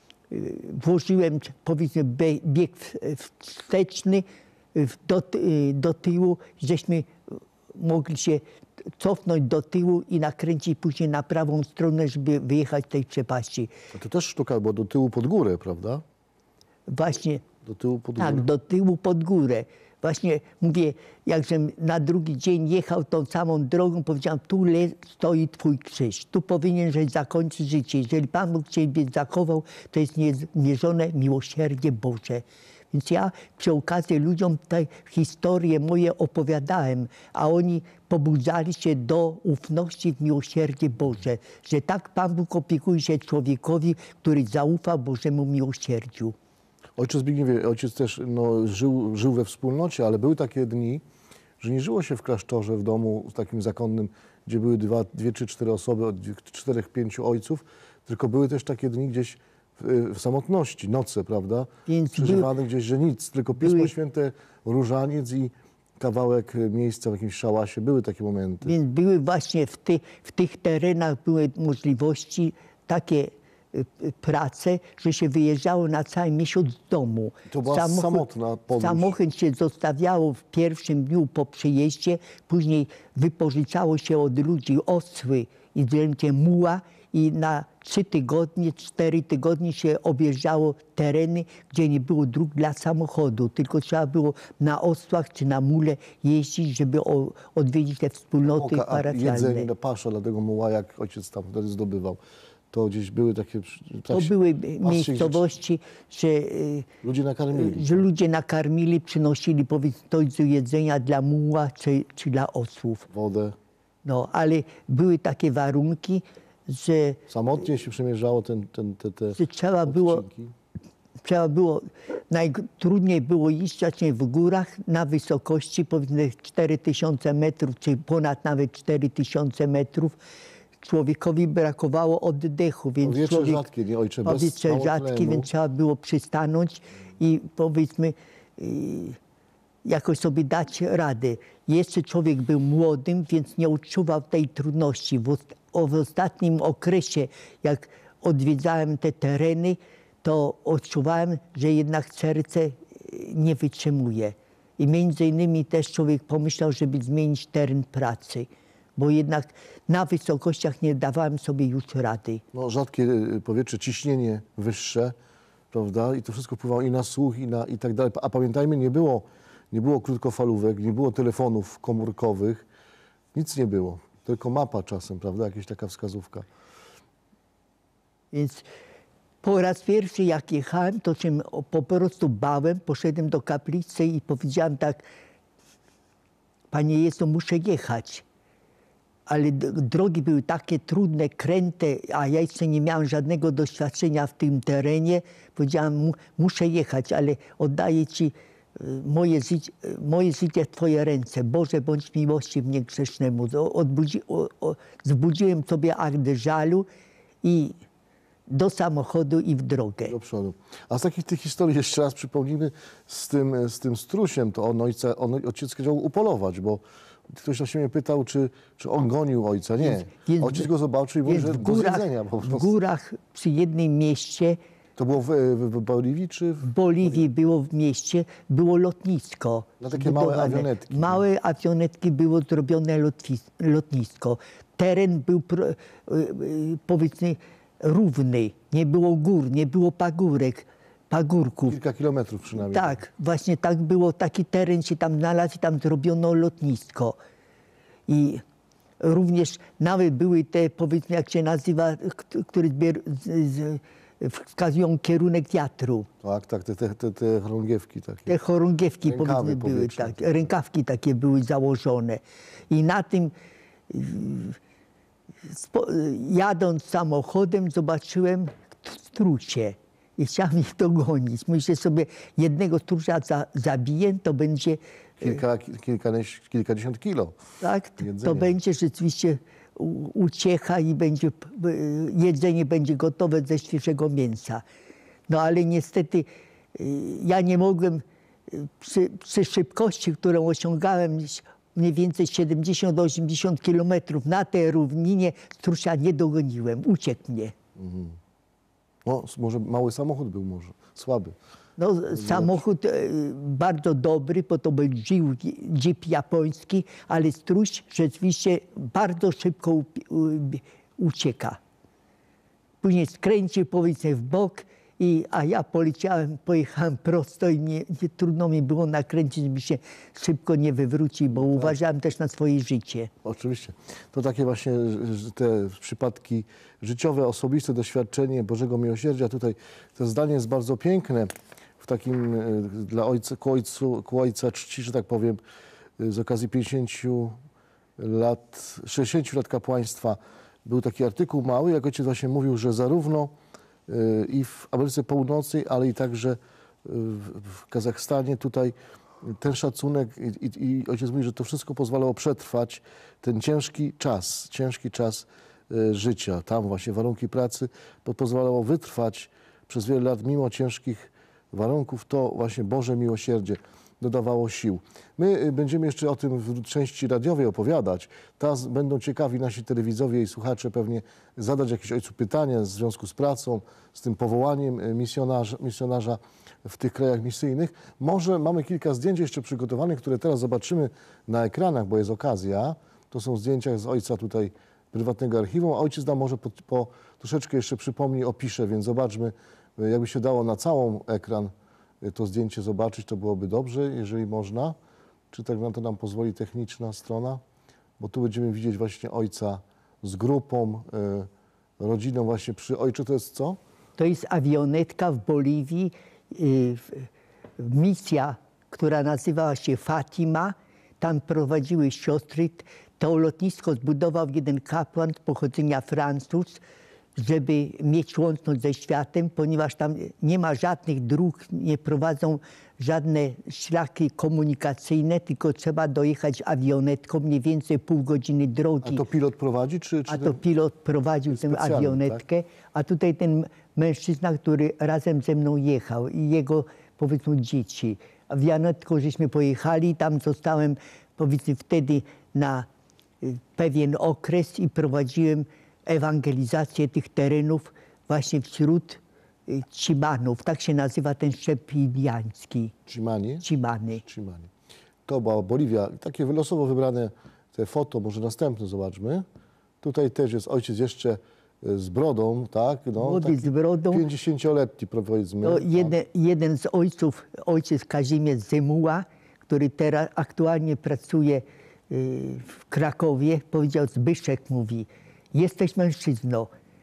włożyłem, powiedzmy, bieg wsteczny do, do tyłu, żeśmy mogli się cofnąć do tyłu i nakręcić później na prawą stronę, żeby wyjechać z tej przepaści. A to też sztuka, bo do tyłu pod górę, prawda? Właśnie. Do tyłu pod górę. Tak, do tyłu pod górę. Właśnie mówię, jakżem na drugi dzień jechał tą samą drogą, powiedziałem, tu stoi twój krzyż, tu powinieneś zakończyć życie. Jeżeli Pan Bóg ciebie zachował, to jest niezmierzone miłosierdzie Boże. Więc ja przy okazji ludziom te historie moje opowiadałem, a oni pobudzali się do ufności w miłosierdzie Boże, że tak Pan Bóg opiekuje się człowiekowi, który zaufa Bożemu miłosierdziu. Ojciec Zbigniew, ojciec też no, żył, żył we wspólnocie, ale były takie dni, że nie żyło się w klasztorze, w domu takim zakonnym, gdzie były dwa, dwie czy cztery osoby, od czterech, pięciu ojców, tylko były też takie dni gdzieś w, w samotności, noce, prawda? Więc Przeżywane były, gdzieś, że nic, tylko Pismo były, Święte, różaniec i kawałek miejsca w jakimś szałasie. Były takie momenty. Więc były właśnie w, ty, w tych terenach były możliwości takie pracę, że się wyjeżdżało na cały miesiąc z domu. To była samochód, samotna podróż. Samochód się zostawiało w pierwszym dniu po przyjeździe, później wypożyczało się od ludzi osły i zdjęcie muła i na trzy tygodnie, cztery tygodnie się objeżdżało tereny, gdzie nie było dróg dla samochodu, tylko trzeba było na osłach czy na mule jeździć, żeby o, odwiedzić te wspólnoty Oka, a parafialne. jedzenie na pasza dla tego muła, jak ojciec tam wtedy zdobywał. To gdzieś były takie... To tak się, były patrzcie, miejscowości, że, ludzie nakarmili. że ludzie nakarmili, przynosili powiedzmy coś do jedzenia dla muła czy, czy dla osłów. Wodę. No, ale były takie warunki, że, Samotnie się przemierzało ten, ten, te, te że trzeba było, odcinki. trzeba było, najtrudniej było iść właśnie w górach na wysokości powiedzmy cztery tysiące metrów, czy ponad nawet cztery tysiące metrów. Człowiekowi brakowało oddechu, więc Powietrze człowiek, rzadkie, nie ojcze, bez powietrze mało rzadkie, tlenu. więc trzeba było przystanąć i powiedzmy y, jakoś sobie dać radę. Jeszcze człowiek był młodym, więc nie odczuwał tej trudności. W, o, w ostatnim okresie, jak odwiedzałem te tereny, to odczuwałem, że jednak serce nie wytrzymuje. I między innymi też człowiek pomyślał, żeby zmienić teren pracy, bo jednak na wysokościach nie dawałem sobie już rady. No, rzadkie y, powietrze, ciśnienie wyższe, prawda? I to wszystko wpływało i na słuch, i, na, i tak dalej. A pamiętajmy, nie było, nie było krótkofalówek, nie było telefonów komórkowych, nic nie było. Tylko mapa czasem, prawda? Jakaś taka wskazówka. Więc po raz pierwszy jak jechałem, to się po prostu bałem, poszedłem do kaplicy i powiedziałem tak, Panie Jezu, muszę jechać. Ale drogi były takie trudne, kręte, a ja jeszcze nie miałem żadnego doświadczenia w tym terenie. Powiedziałem, muszę jechać, ale oddaję Ci moje życie, moje życie w Twoje ręce. Boże, bądź miłości mnie grzesznemu. Odbudzi, o, o, zbudziłem sobie akt żalu i do samochodu i w drogę. Do przodu. A z takich tych historii jeszcze raz przypomnijmy z tym, z tym strusiem, to on, ojca, on ojciec chciał upolować, bo ktoś się mnie pytał, czy, czy on gonił ojca. Nie. Więc, Ojciec go zobaczył i mówi, że w do górach, zjedzenia po w prostu. górach przy jednym mieście To było w, w, w Boliwii czy w... W Boliwii było w mieście, było lotnisko. Na takie małe zbudowane. awionetki. Małe awionetki było zrobione lotwis, lotnisko. Teren był pro, y, y, powiedzmy równy. Nie było gór, nie było pagórek, pagórków. Kilka kilometrów przynajmniej. Tak, właśnie tak było. Taki teren się tam znalazł i tam zrobiono lotnisko. I również nawet były te, powiedzmy, jak się nazywa, k- które zbier- z, z, wskazują kierunek wiatru. Tak, tak, te, te, te, te chorągiewki takie. Te chorągiewki Rękawy powiedzmy były, powietrzne tak, takie. rękawki takie były założone. I na tym, y, spo, y, jadąc samochodem, zobaczyłem strusie. I chciałem ich dogonić. Myślę sobie, jednego strusia za, zabiję, to będzie, Kilka, kilka, kilkadziesiąt kilo. tak, to jedzenia. będzie rzeczywiście u- uciecha i będzie, p- y, jedzenie będzie gotowe ze świeżego mięsa. No ale niestety y, ja nie mogłem y, przy, przy szybkości, którą osiągałem, mniej więcej siedemdziesiąt do osiemdziesięciu kilometrów na tej równinie, strusia nie dogoniłem. Uciekł mnie. No, może mały samochód był może, słaby. No, samochód e, bardzo dobry, bo to był jeep, jeep japoński, ale struś rzeczywiście bardzo szybko u, u, ucieka. Później skręcił powiedzmy w bok, i, a ja poleciałem, pojechałem prosto i nie, nie, trudno mi było nakręcić, żeby się szybko nie wywrócił, bo uważałem też na swoje życie. Oczywiście. To takie właśnie że te przypadki życiowe, osobiste doświadczenie Bożego Miłosierdzia. Tutaj to zdanie jest bardzo piękne w takim e, dla ojca, ku, ojcu, ku ojca czci, że tak powiem, e, z okazji pięćdziesięciu lat, sześćdziesięciu lat kapłaństwa. Był taki artykuł mały, jak ojciec właśnie mówił, że zarówno e, i w Ameryce Północnej, ale i także w, w Kazachstanie tutaj ten szacunek i, i, i ojciec mówi, że to wszystko pozwalało przetrwać ten ciężki czas, ciężki czas e, życia. Tam właśnie warunki pracy po, pozwalało wytrwać przez wiele lat mimo ciężkich warunków. To właśnie Boże Miłosierdzie dodawało sił. My y, będziemy jeszcze o tym w części radiowej opowiadać. Teraz będą ciekawi nasi telewidzowie i słuchacze pewnie zadać jakieś ojcu pytania w związku z pracą, z tym powołaniem y, misjonarza, misjonarza w tych krajach misyjnych. Może mamy kilka zdjęć jeszcze przygotowanych, które teraz zobaczymy na ekranach, bo jest okazja. To są zdjęcia z ojca tutaj prywatnego archiwum, a ojciec nam może po, po troszeczkę jeszcze przypomni, opisze, więc zobaczmy, y, jakby się dało na całą ekran y, to zdjęcie zobaczyć, to byłoby dobrze, jeżeli można. Czy tak na to nam pozwoli techniczna strona? Bo tu będziemy widzieć właśnie ojca z grupą, y, rodziną właśnie przy ojcu. To jest co? To jest awionetka w Boliwii, y, w- misja, która nazywała się Fatima. Tam prowadziły siostry. To lotnisko zbudował jeden kapłan z pochodzenia Francuz, żeby mieć łączność ze światem, ponieważ tam nie ma żadnych dróg, nie prowadzą żadne szlaki komunikacyjne, tylko trzeba dojechać awionetką, mniej więcej pół godziny A drogi. to pilot prowadzi? Czy, czy A to pilot prowadził tę specjalny, awionetkę, a tutaj ten mężczyzna, który razem ze mną jechał i jego, powiedzmy, dzieci. Awionetką żeśmy pojechali, tam zostałem, powiedzmy, wtedy na y, pewien okres i prowadziłem ewangelizację tych terenów właśnie wśród y, Cimanów. Tak się nazywa ten szczep indiański. Cimanie? Cimany. Cimanie. To była Boliwia. Takie losowo wybrane te foto, może następne zobaczmy. Tutaj też jest ojciec jeszcze e, z brodą, tak? No, Młody taki z brodą. pięćdziesięcioletni, powiedzmy. To tak. jeden, jeden z ojców, ojciec Kazimierz Zemuła, który teraz aktualnie pracuje y, w Krakowie, powiedział, Zbyszek mówi, jesteś mężczyzną,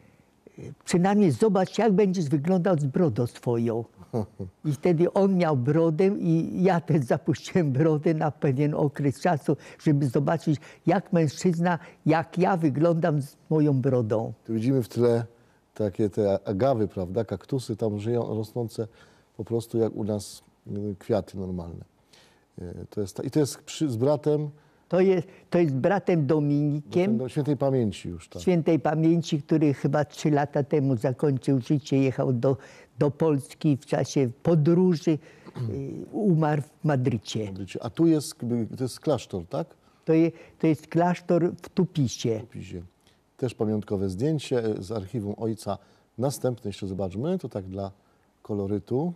y, przynajmniej zobacz, jak będziesz wyglądał z brodą swoją. I wtedy on miał brodę i ja też zapuściłem brodę na pewien okres czasu, żeby zobaczyć, jak mężczyzna, jak ja wyglądam z moją brodą. Tu widzimy w tle takie te agawy, prawda? Kaktusy tam żyją, rosnące po prostu jak u nas y, kwiaty normalne. Y, To jest ta, I to jest przy, z bratem To jest, to jest bratem Dominikiem, do świętej pamięci już, tak. świętej pamięci, który chyba trzy lata temu zakończył życie, jechał do, do Polski w czasie podróży, y, umarł w Madrycie. A tu jest, to jest klasztor, tak? To, je, to jest klasztor w Tupisie. W Pizie. Też pamiątkowe zdjęcie z archiwum ojca. Następne jeszcze zobaczmy, to tak dla kolorytu.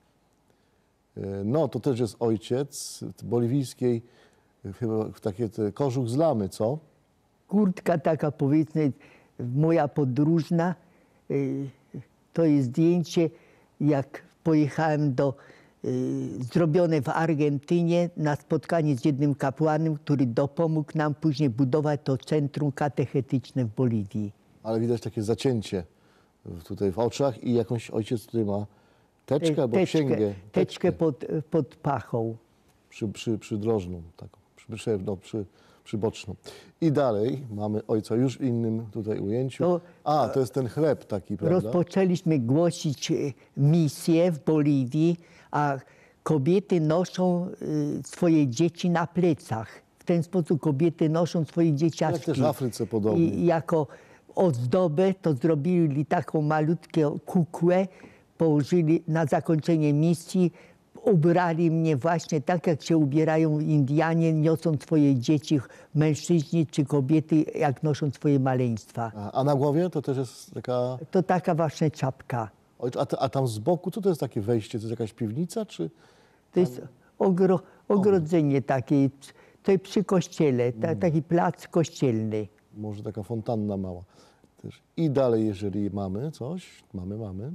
No, to też jest ojciec boliwijskiej, chyba takie te, kożuch z lamy, co? Kurtka taka, powiedzmy, moja podróżna. y, To jest zdjęcie, jak pojechałem do, y, zrobione w Argentynie na spotkanie z jednym kapłanem, który dopomógł nam później budować to centrum katechetyczne w Boliwii. Ale widać takie zacięcie w- tutaj w oczach i jakąś ojciec tutaj ma teczkę albo księgę. teczkę pod, pod pachą. Przy, przy, przydrożną, taką, przy, przy, no, przy, przyboczną. I dalej mamy ojca już w innym tutaj ujęciu. To- A, to jest ten chleb taki, prawda? Rozpoczęliśmy głosić e, misję w Boliwii, a kobiety noszą e, swoje dzieci na plecach. W ten sposób kobiety noszą swoje dzieciaczki. Jak też w Afryce podobnie. I jako ozdobę to zrobili taką malutką kukłę, położyli na zakończenie misji, ubrali mnie właśnie tak, jak się ubierają Indianie, niosą swoje dzieci, mężczyźni czy kobiety, jak noszą swoje maleństwa. A, a na głowie to też jest taka... To taka właśnie czapka. Oj, A, ta- a tam z boku, co to jest takie wejście? To jest jakaś piwnica, czy... To jest ogro, ogrodzenie takie, to jest przy kościele, ta, taki plac kościelny. Może taka fontanna mała też. I dalej, jeżeli mamy coś, mamy, mamy.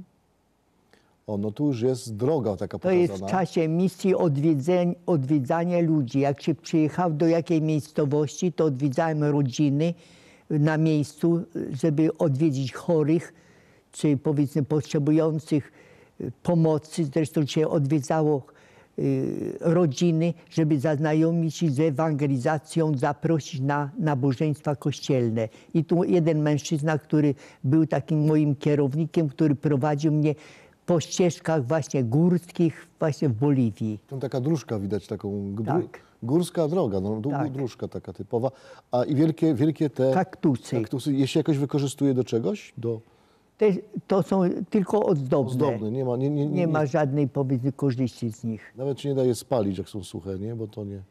O, no tu już jest droga taka To pokazana. jest w czasie misji odwiedzeń, odwiedzania ludzi. Jak się przyjechał do jakiej miejscowości, to odwiedzałem rodziny na miejscu, żeby odwiedzić chorych, czy powiedzmy potrzebujących y, pomocy. Zresztą się odwiedzało y, rodziny, żeby zaznajomić się z ewangelizacją, zaprosić na nabożeństwa kościelne. I tu jeden mężczyzna, który był takim moim kierownikiem, który prowadził mnie po ścieżkach właśnie górskich, właśnie w Boliwii. Tu taka dróżka widać, taką gdru, Tak. górska droga, no, dłu- Tak. dróżka taka typowa. A i wielkie, wielkie te Kaktusy. kaktusy, je się jakoś wykorzystuje do czegoś? Do Te, to są tylko ozdobne. ozdobne, nie ma, nie, nie, nie, Nie ma żadnej, powiedzmy, korzyści z nich. Nawet się nie daje spalić, jak są suche, nie? Bo to nie...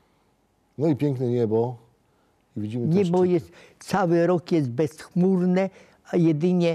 No i piękne niebo. I widzimy te Niebo szczyty. jest, cały rok jest bezchmurne, a jedynie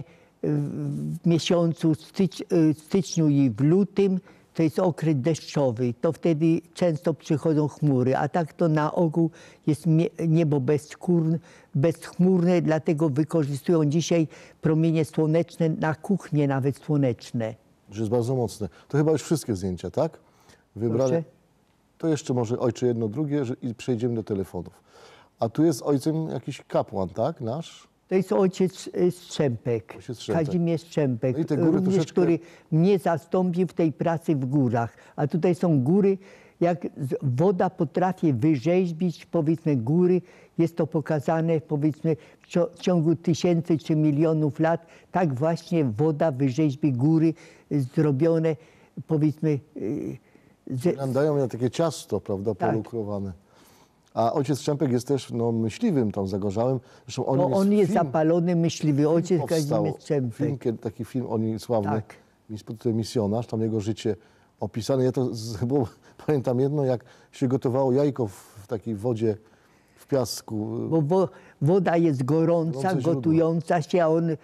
w miesiącu stycz, styczniu i w lutym to jest okres deszczowy. To wtedy często przychodzą chmury, a tak to na ogół jest mie- niebo bezchmurne, bezchmurne, dlatego wykorzystują dzisiaj promienie słoneczne na kuchnie nawet słoneczne. Że jest bardzo mocne. To chyba już wszystkie zdjęcia, tak? Wybrane. Proszę. To jeszcze może ojcze jedno, drugie że, i przejdziemy do telefonów. A tu jest ojcem jakiś kapłan, tak? Nasz? To jest ojciec y, Strzępek, Ojciec Strzępek. Kazimierz Strzępek, No i te góry również, troszeczkę- który mnie zastąpił w tej pracy w górach. A tutaj są góry, jak z- woda potrafi wyrzeźbić, powiedzmy, góry. Jest to pokazane, powiedzmy, w cio- w ciągu tysięcy czy milionów lat. Tak właśnie woda wyrzeźbi góry y, zrobione, powiedzmy, y, ze, Wyglądają na takie ciasto, prawda, Tak. polukrowane. A ojciec Strzępek jest też no, myśliwym tam zagorzałym. Zresztą o nim bo on jest film zapalony, myśliwy, ojciec powstał. Kazimierz Strzępek. Film, kiedy- taki film o nim sławny, Tak. mis- tutaj misjonarz, tam jego życie opisane. Ja to z, bo, pamiętam jedno, jak się gotowało jajko w, w takiej wodzie, w piasku. Bo wo, woda jest gorąca, Gorące źródło. gotująca się, a on y,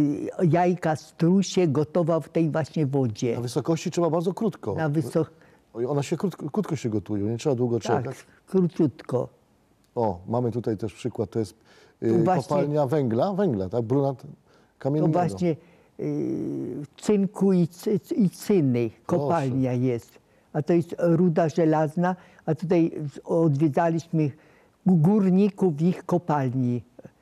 jajka strusie gotował w tej właśnie wodzie. Na wysokości trzeba bardzo krótko. Na wysok... Oj, Ona się krótko, krótko się gotuje, nie trzeba długo Tak, czekać. króciutko. O, mamy tutaj też przykład, to jest y, Tu właśnie- kopalnia węgla, węgla, tak? Brunat To kamiennego. właśnie y, cynku i, cy, i cyny kopalnia jest. A to jest ruda żelazna, a tutaj odwiedzaliśmy górników w ich kopalni.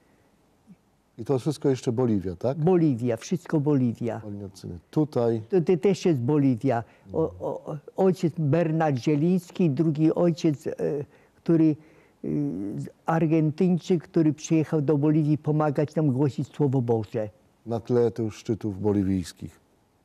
I to wszystko jeszcze Boliwia, tak? Boliwia, wszystko Boliwia. Kopalnia cyny. Tutaj, To, to też jest Boliwia. O, o, ojciec Bernard Zieliński, drugi ojciec, e, który e, z- Argentyńczyk, który przyjechał do Boliwii pomagać nam głosić Słowo Boże. na tle tych szczytów boliwijskich.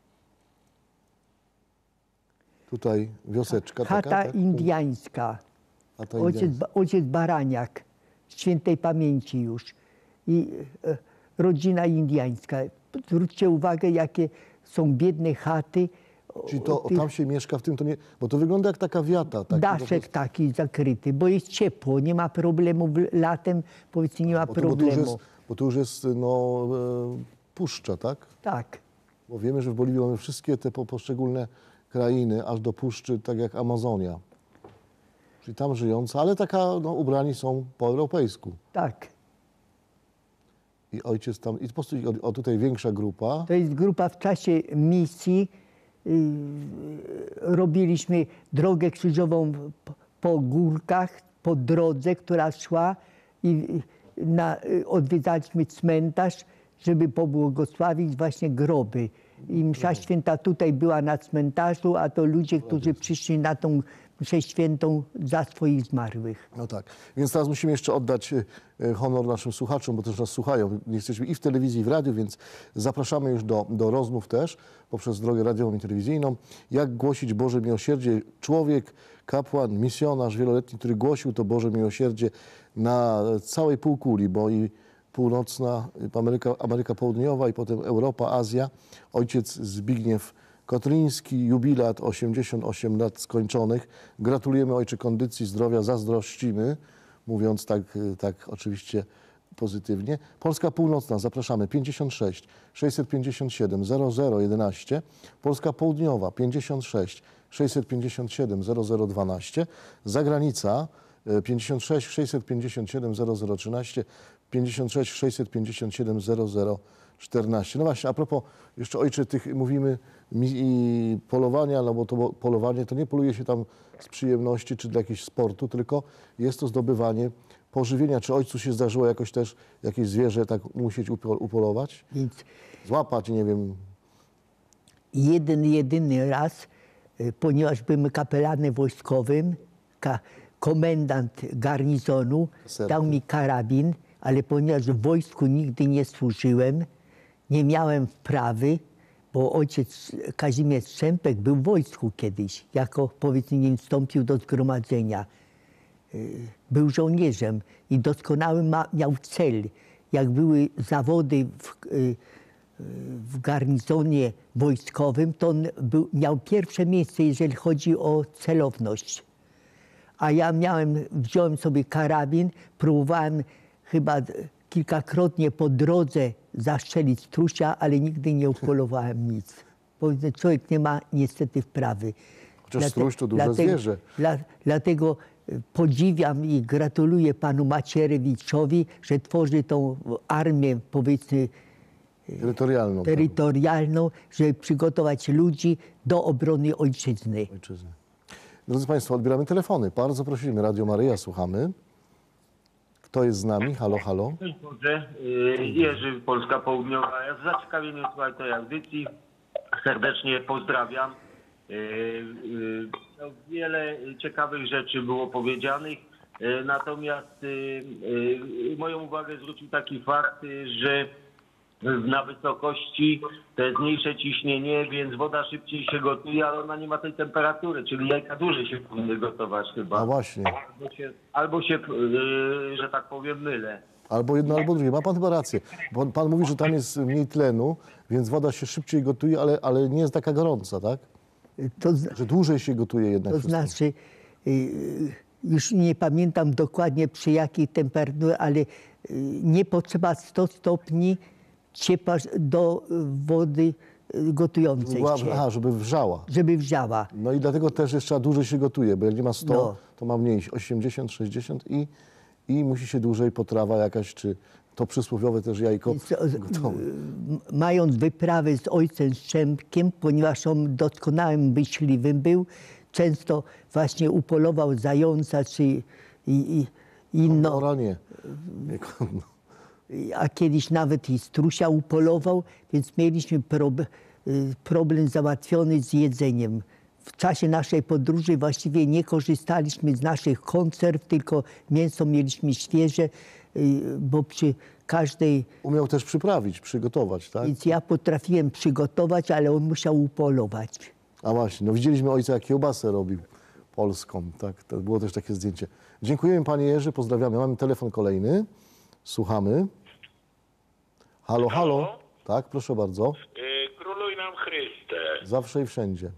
Tutaj wioseczka Chata taka, tak? indiańska. Chata Ojciec, indiańska. Ba- ojciec Baraniak, świętej pamięci już. I e, rodzina indiańska. Zwróćcie uwagę, jakie są biedne chaty. o- Czyli to o tych- tam się mieszka w tym, to nie, bo to wygląda jak taka wiata. Taki po Daszek prostu. taki zakryty, bo jest ciepło, nie ma problemu w- latem, powiedzmy, nie ma Bo tu, bo tu już problemu. jest, bo tu już jest no, e, puszcza, tak? Tak. Bo wiemy, że w Boliwii mamy wszystkie te po- poszczególne krainy, aż do puszczy, tak jak Amazonia. Czyli tam żyjące, ale taka, no, ubrani są po europejsku. Tak. I ojciec tam, i po prostu o, o tutaj większa grupa. To jest grupa w czasie misji. Yy, robiliśmy drogę krzyżową po, po górkach, po drodze, która szła i na, odwiedzaliśmy cmentarz, żeby pobłogosławić właśnie groby. I msza święta tutaj była na cmentarzu, a to ludzie, którzy przyszli na tą mszę świętą za swoich zmarłych. No tak. Więc teraz musimy jeszcze oddać e, honor naszym słuchaczom, bo też nas słuchają. Jesteśmy i w telewizji, i w radiu, więc zapraszamy już do, do rozmów też poprzez drogę radiową i telewizyjną. Jak głosić Boże miłosierdzie? Człowiek, kapłan, misjonarz wieloletni, który głosił to Boże miłosierdzie na całej półkuli, bo i północna, Ameryka, Ameryka Południowa i potem Europa, Azja. Ojciec Zbigniew Kotryński, jubilat, osiemdziesiąt osiem lat skończonych. Gratulujemy, ojcze, kondycji, zdrowia, zazdrościmy, mówiąc tak, tak oczywiście pozytywnie. Polska Północna, zapraszamy, pięćdziesiąt sześć sześćset pięćdziesiąt siedem zero zero jedenaście. Polska Południowa, pięćdziesiąt sześć sześćset pięćdziesiąt siedem zero zero dwanaście. Zagranica, pięćdziesiąt sześć sześćset pięćdziesiąt siedem zero zero trzynaście, pięćdziesiąt sześć sześćset pięćdziesiąt siedem zero zero czternaście. No właśnie, a propos jeszcze, ojcze, tych mówimy mi, i polowania, no bo to bo polowanie to nie poluje się tam z przyjemności czy dla jakiegoś sportu, tylko jest to zdobywanie pożywienia. Czy ojcu się zdarzyło jakoś też jakieś zwierzę tak musieć upo upolować? Więc Złapać, nie wiem. jeden, jedyny raz, y, ponieważ byłem kapelanem wojskowym, ka komendant garnizonu Serce. dał mi karabin, ale ponieważ w wojsku nigdy nie służyłem, nie miałem wprawy, bo ojciec Kazimierz Strzępek był w wojsku kiedyś, jako, powiedzmy, nim wstąpił do zgromadzenia. Y, Był żołnierzem i doskonały ma, miał cel. Jak były zawody w, y, w garnizonie wojskowym, to on był, miał pierwsze miejsce, jeżeli chodzi o celowność. A ja miałem, wziąłem sobie karabin, próbowałem chyba kilkakrotnie po drodze zastrzelić strusia, ale nigdy nie upolowałem nic. Powiedzmy, człowiek nie ma niestety wprawy. Chociaż struś to duże zwierzę. Dla, dlatego podziwiam i gratuluję panu Macierewiczowi, że tworzy tą armię, powiedzmy, Terytorialną. terytorialną, żeby przygotować ludzi do obrony ojczyzny. Ojczyzny. Drodzy państwo, odbieramy telefony. Bardzo prosimy, Radio Maryja, słuchamy. Kto jest z nami? Halo, halo. Cześć Boże, Y, Jerzy, Polska Południowa. Ja z zaciekawieniem słuchaj tej audycji. Serdecznie pozdrawiam. Y, y, no, Wiele ciekawych rzeczy było powiedzianych, y, natomiast y, y, moją uwagę zwrócił taki fakt, y, że na wysokości to jest mniejsze ciśnienie, więc woda szybciej się gotuje, ale ona nie ma tej temperatury, czyli jajka dłużej się powinny gotować chyba. A właśnie. Albo się, albo się y, że tak powiem, mylę. Albo jedno, albo drugie. Ma pan chyba rację. Bo pan mówi, że tam jest mniej tlenu, więc woda się szybciej gotuje, ale, ale nie jest taka gorąca, tak? To, z- Że dłużej się gotuje jednak. to wszystko. znaczy, y, już nie pamiętam dokładnie przy jakiej temperaturze, ale y, nie potrzeba sto stopni ciepła do wody y, gotującej Była- się, Aha, żeby wrzała. żeby wrzała. No i dlatego też jeszcze dłużej się gotuje, bo jak nie ma sto, No. to ma mniej, osiemdziesiąt, sześćdziesiąt i, i musi się dłużej potrawa jakaś, czy to przysłowiowe też jajko Więc, o, z- gotowe. m- Mając wyprawę z ojcem Strzępkiem, ponieważ on doskonałym myśliwym był, często właśnie upolował zająca czy i, i, inno, Ora nie. Nie, no. a kiedyś nawet i strusia upolował, więc mieliśmy prob- y, problem załatwiony z jedzeniem. W czasie naszej podróży właściwie nie korzystaliśmy z naszych konserw, tylko mięso mieliśmy świeże, y, bo przy każdej... Umiał też przyprawić, przygotować, tak? Więc ja potrafiłem przygotować, ale on musiał upolować. A właśnie, no widzieliśmy ojca, jak kiełbasę robił polską, tak? To było też takie zdjęcie. Dziękujemy, panie Jerzy, pozdrawiamy. Mamy telefon kolejny. Słuchamy. Halo, halo. Halo? Tak, proszę bardzo. Y, Króluj nam Chryste. Zawsze i wszędzie.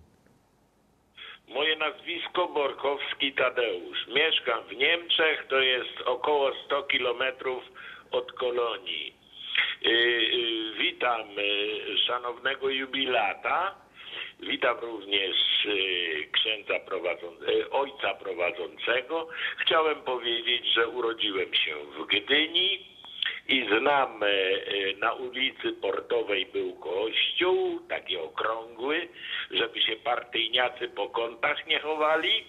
Moje nazwisko Borkowski Tadeusz. Mieszkam w Niemczech, to jest około sto kilometrów od Kolonii. Witam szanownego jubilata. Witam również księdza prowadzącego, ojca prowadzącego. Chciałem powiedzieć, że urodziłem się w Gdyni i znam, na ulicy Portowej był kościół, taki okrągły, żeby się partyjniacy po kątach nie chowali.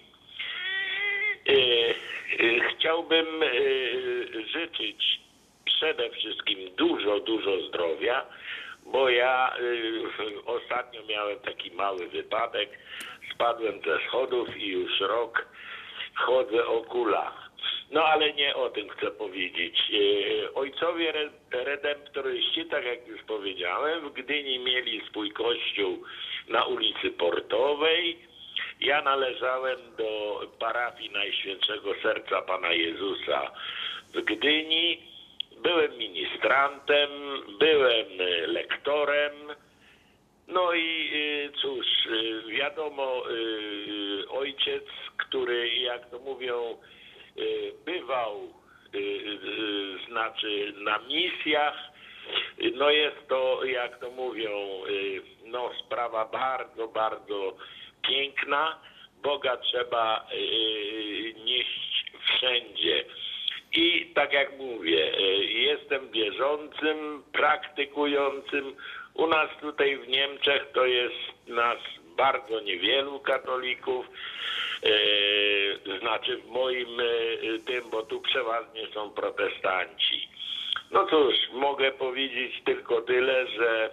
Chciałbym życzyć przede wszystkim dużo, dużo zdrowia, bo ja y, ostatnio miałem taki mały wypadek, spadłem ze schodów i już rok chodzę o kulach. No ale nie o tym chcę powiedzieć. Y, ojcowie re, redemptoryści, tak jak już powiedziałem, w Gdyni mieli swój kościół na ulicy Portowej. Ja należałem do parafii Najświętszego Serca Pana Jezusa w Gdyni. Byłem ministrantem, byłem lektorem, no i cóż, wiadomo, ojciec, który, jak to mówią, bywał, znaczy na misjach, no jest to, jak to mówią, no sprawa bardzo, bardzo piękna. Boga trzeba nieść wszędzie. I tak jak mówię, jestem wierzącym, praktykującym. U nas tutaj w Niemczech to jest nas bardzo niewielu katolików. Znaczy w moim tym, bo tu przeważnie są protestanci. No cóż, mogę powiedzieć tylko tyle, że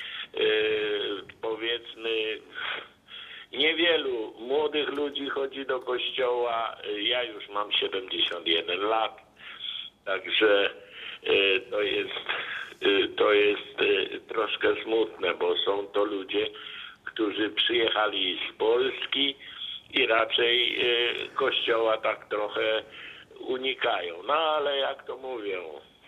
powiedzmy niewielu młodych ludzi chodzi do kościoła. Ja już mam siedemdziesiąt jeden lat. Także to jest, to jest troszkę smutne, bo są to ludzie, którzy przyjechali z Polski i raczej kościoła tak trochę unikają. No ale jak to mówią,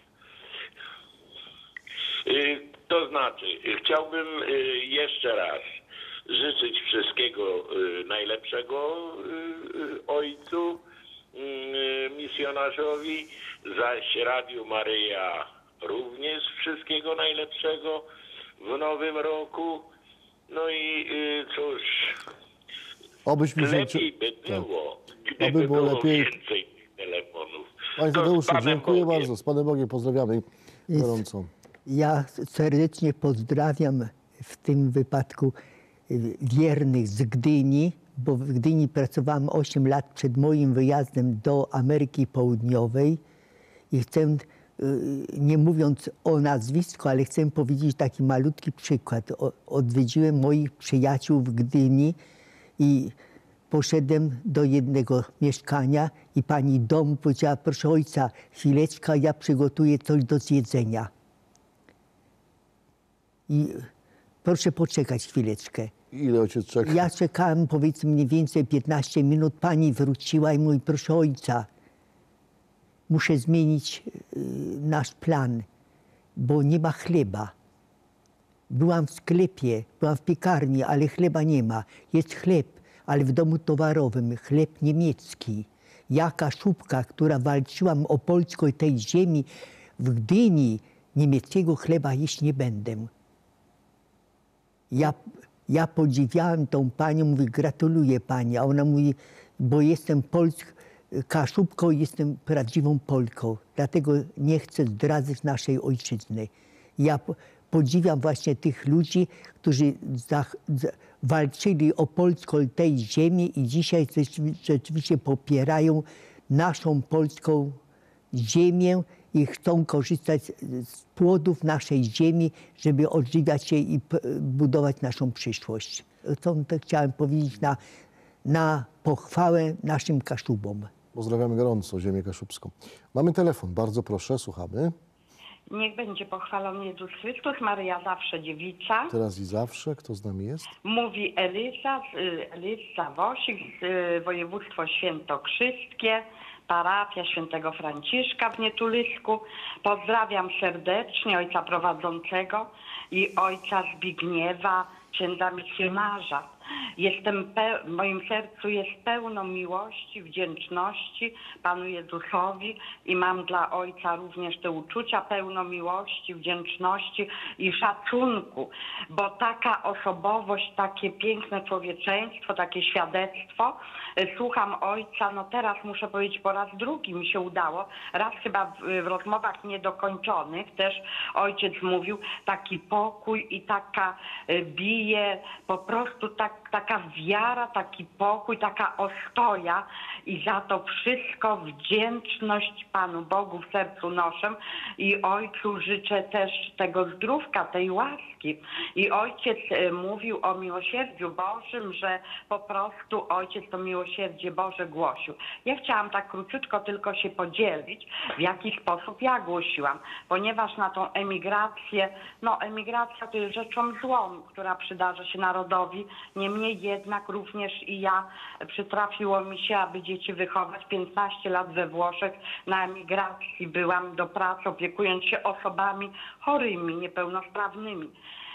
to znaczy chciałbym jeszcze raz życzyć wszystkiego najlepszego ojcu, misjonarzowi, zaś Radiu Maryja również wszystkiego najlepszego w nowym roku. No i cóż, Obyśmy się... lepiej by było, gdyby Oby było było lepiej. więcej tych telefonów. Panie To z Tadeuszu, Panem dziękuję Bogiem. bardzo. Z Panem Bogiem pozdrawiamy gorąco. Ja serdecznie pozdrawiam w tym wypadku wiernych z Gdyni, bo w Gdyni pracowałem osiem lat przed moim wyjazdem do Ameryki Południowej i chcę, nie mówiąc o nazwisku, ale chcę powiedzieć taki malutki przykład. Odwiedziłem moich przyjaciół w Gdyni i poszedłem do jednego mieszkania i pani dom powiedziała: proszę ojca, chwileczkę, ja przygotuję coś do zjedzenia. I proszę poczekać chwileczkę. Ile ojciec czeka? Ja czekałem powiedzmy mniej więcej piętnaście minut. Pani wróciła i mówi: proszę ojca, muszę zmienić y, nasz plan, bo nie ma chleba. Byłam w sklepie, byłam w piekarni, ale chleba nie ma. Jest chleb, ale w domu towarowym, chleb niemiecki. Ja, Kaszubka, która walczyłam o polskość tej ziemi, w Gdyni niemieckiego chleba jeść nie będę. Ja, ja podziwiałem tą panią, mówię: gratuluję pani. A ona mówi: bo jestem Polsk, Kaszubką, jestem prawdziwą Polką. Dlatego nie chcę zdradzać naszej ojczyzny. Ja podziwiam właśnie tych ludzi, którzy za, za, walczyli o polskość tej ziemi i dzisiaj rzeczywiście popierają naszą polską ziemię i chcą korzystać z płodów naszej ziemi, żeby odżywiać się i budować naszą przyszłość. To, to chciałem powiedzieć na, na pochwałę naszym Kaszubom. Pozdrawiamy gorąco ziemię kaszubską. Mamy telefon, bardzo proszę, słuchamy. Niech będzie pochwalony Jezus Chrystus, Maryja zawsze dziewica. Teraz i zawsze, kto z nami jest? Mówi Eliza, Eliza Wosik, z województwo świętokrzyskie, parafia świętego Franciszka w Nietulysku. Pozdrawiam serdecznie ojca prowadzącego i ojca Zbigniewa, księdza misjonarza. Jestem pe- w moim sercu jest pełno miłości, wdzięczności Panu Jezusowi i mam dla Ojca również te uczucia pełno miłości, wdzięczności i szacunku, bo taka osobowość, takie piękne człowieczeństwo, takie świadectwo. Słucham Ojca, no teraz muszę powiedzieć po raz drugi mi się udało, raz chyba w, w rozmowach niedokończonych też Ojciec mówił, taki pokój i taka y, bije, po prostu tak, taka wiara, taki pokój, taka ostoja i za to wszystko wdzięczność Panu Bogu w sercu noszę i Ojcu życzę też tego zdrówka, tej łaski. I Ojciec y, mówił o miłosierdziu Bożym, że po prostu Ojciec to miłosierdzie Boże głosił. Ja chciałam tak króciutko tylko się podzielić, w jaki sposób ja głosiłam, ponieważ na tą emigrację, no emigracja to jest rzeczą złą, która przydarza się narodowi, niemniej jednak również i ja przytrafiło mi się, aby dzieci wychować. piętnaście lat we Włoszech na emigracji byłam do pracy, opiekując się osobami chorymi, niepełnosprawnymi.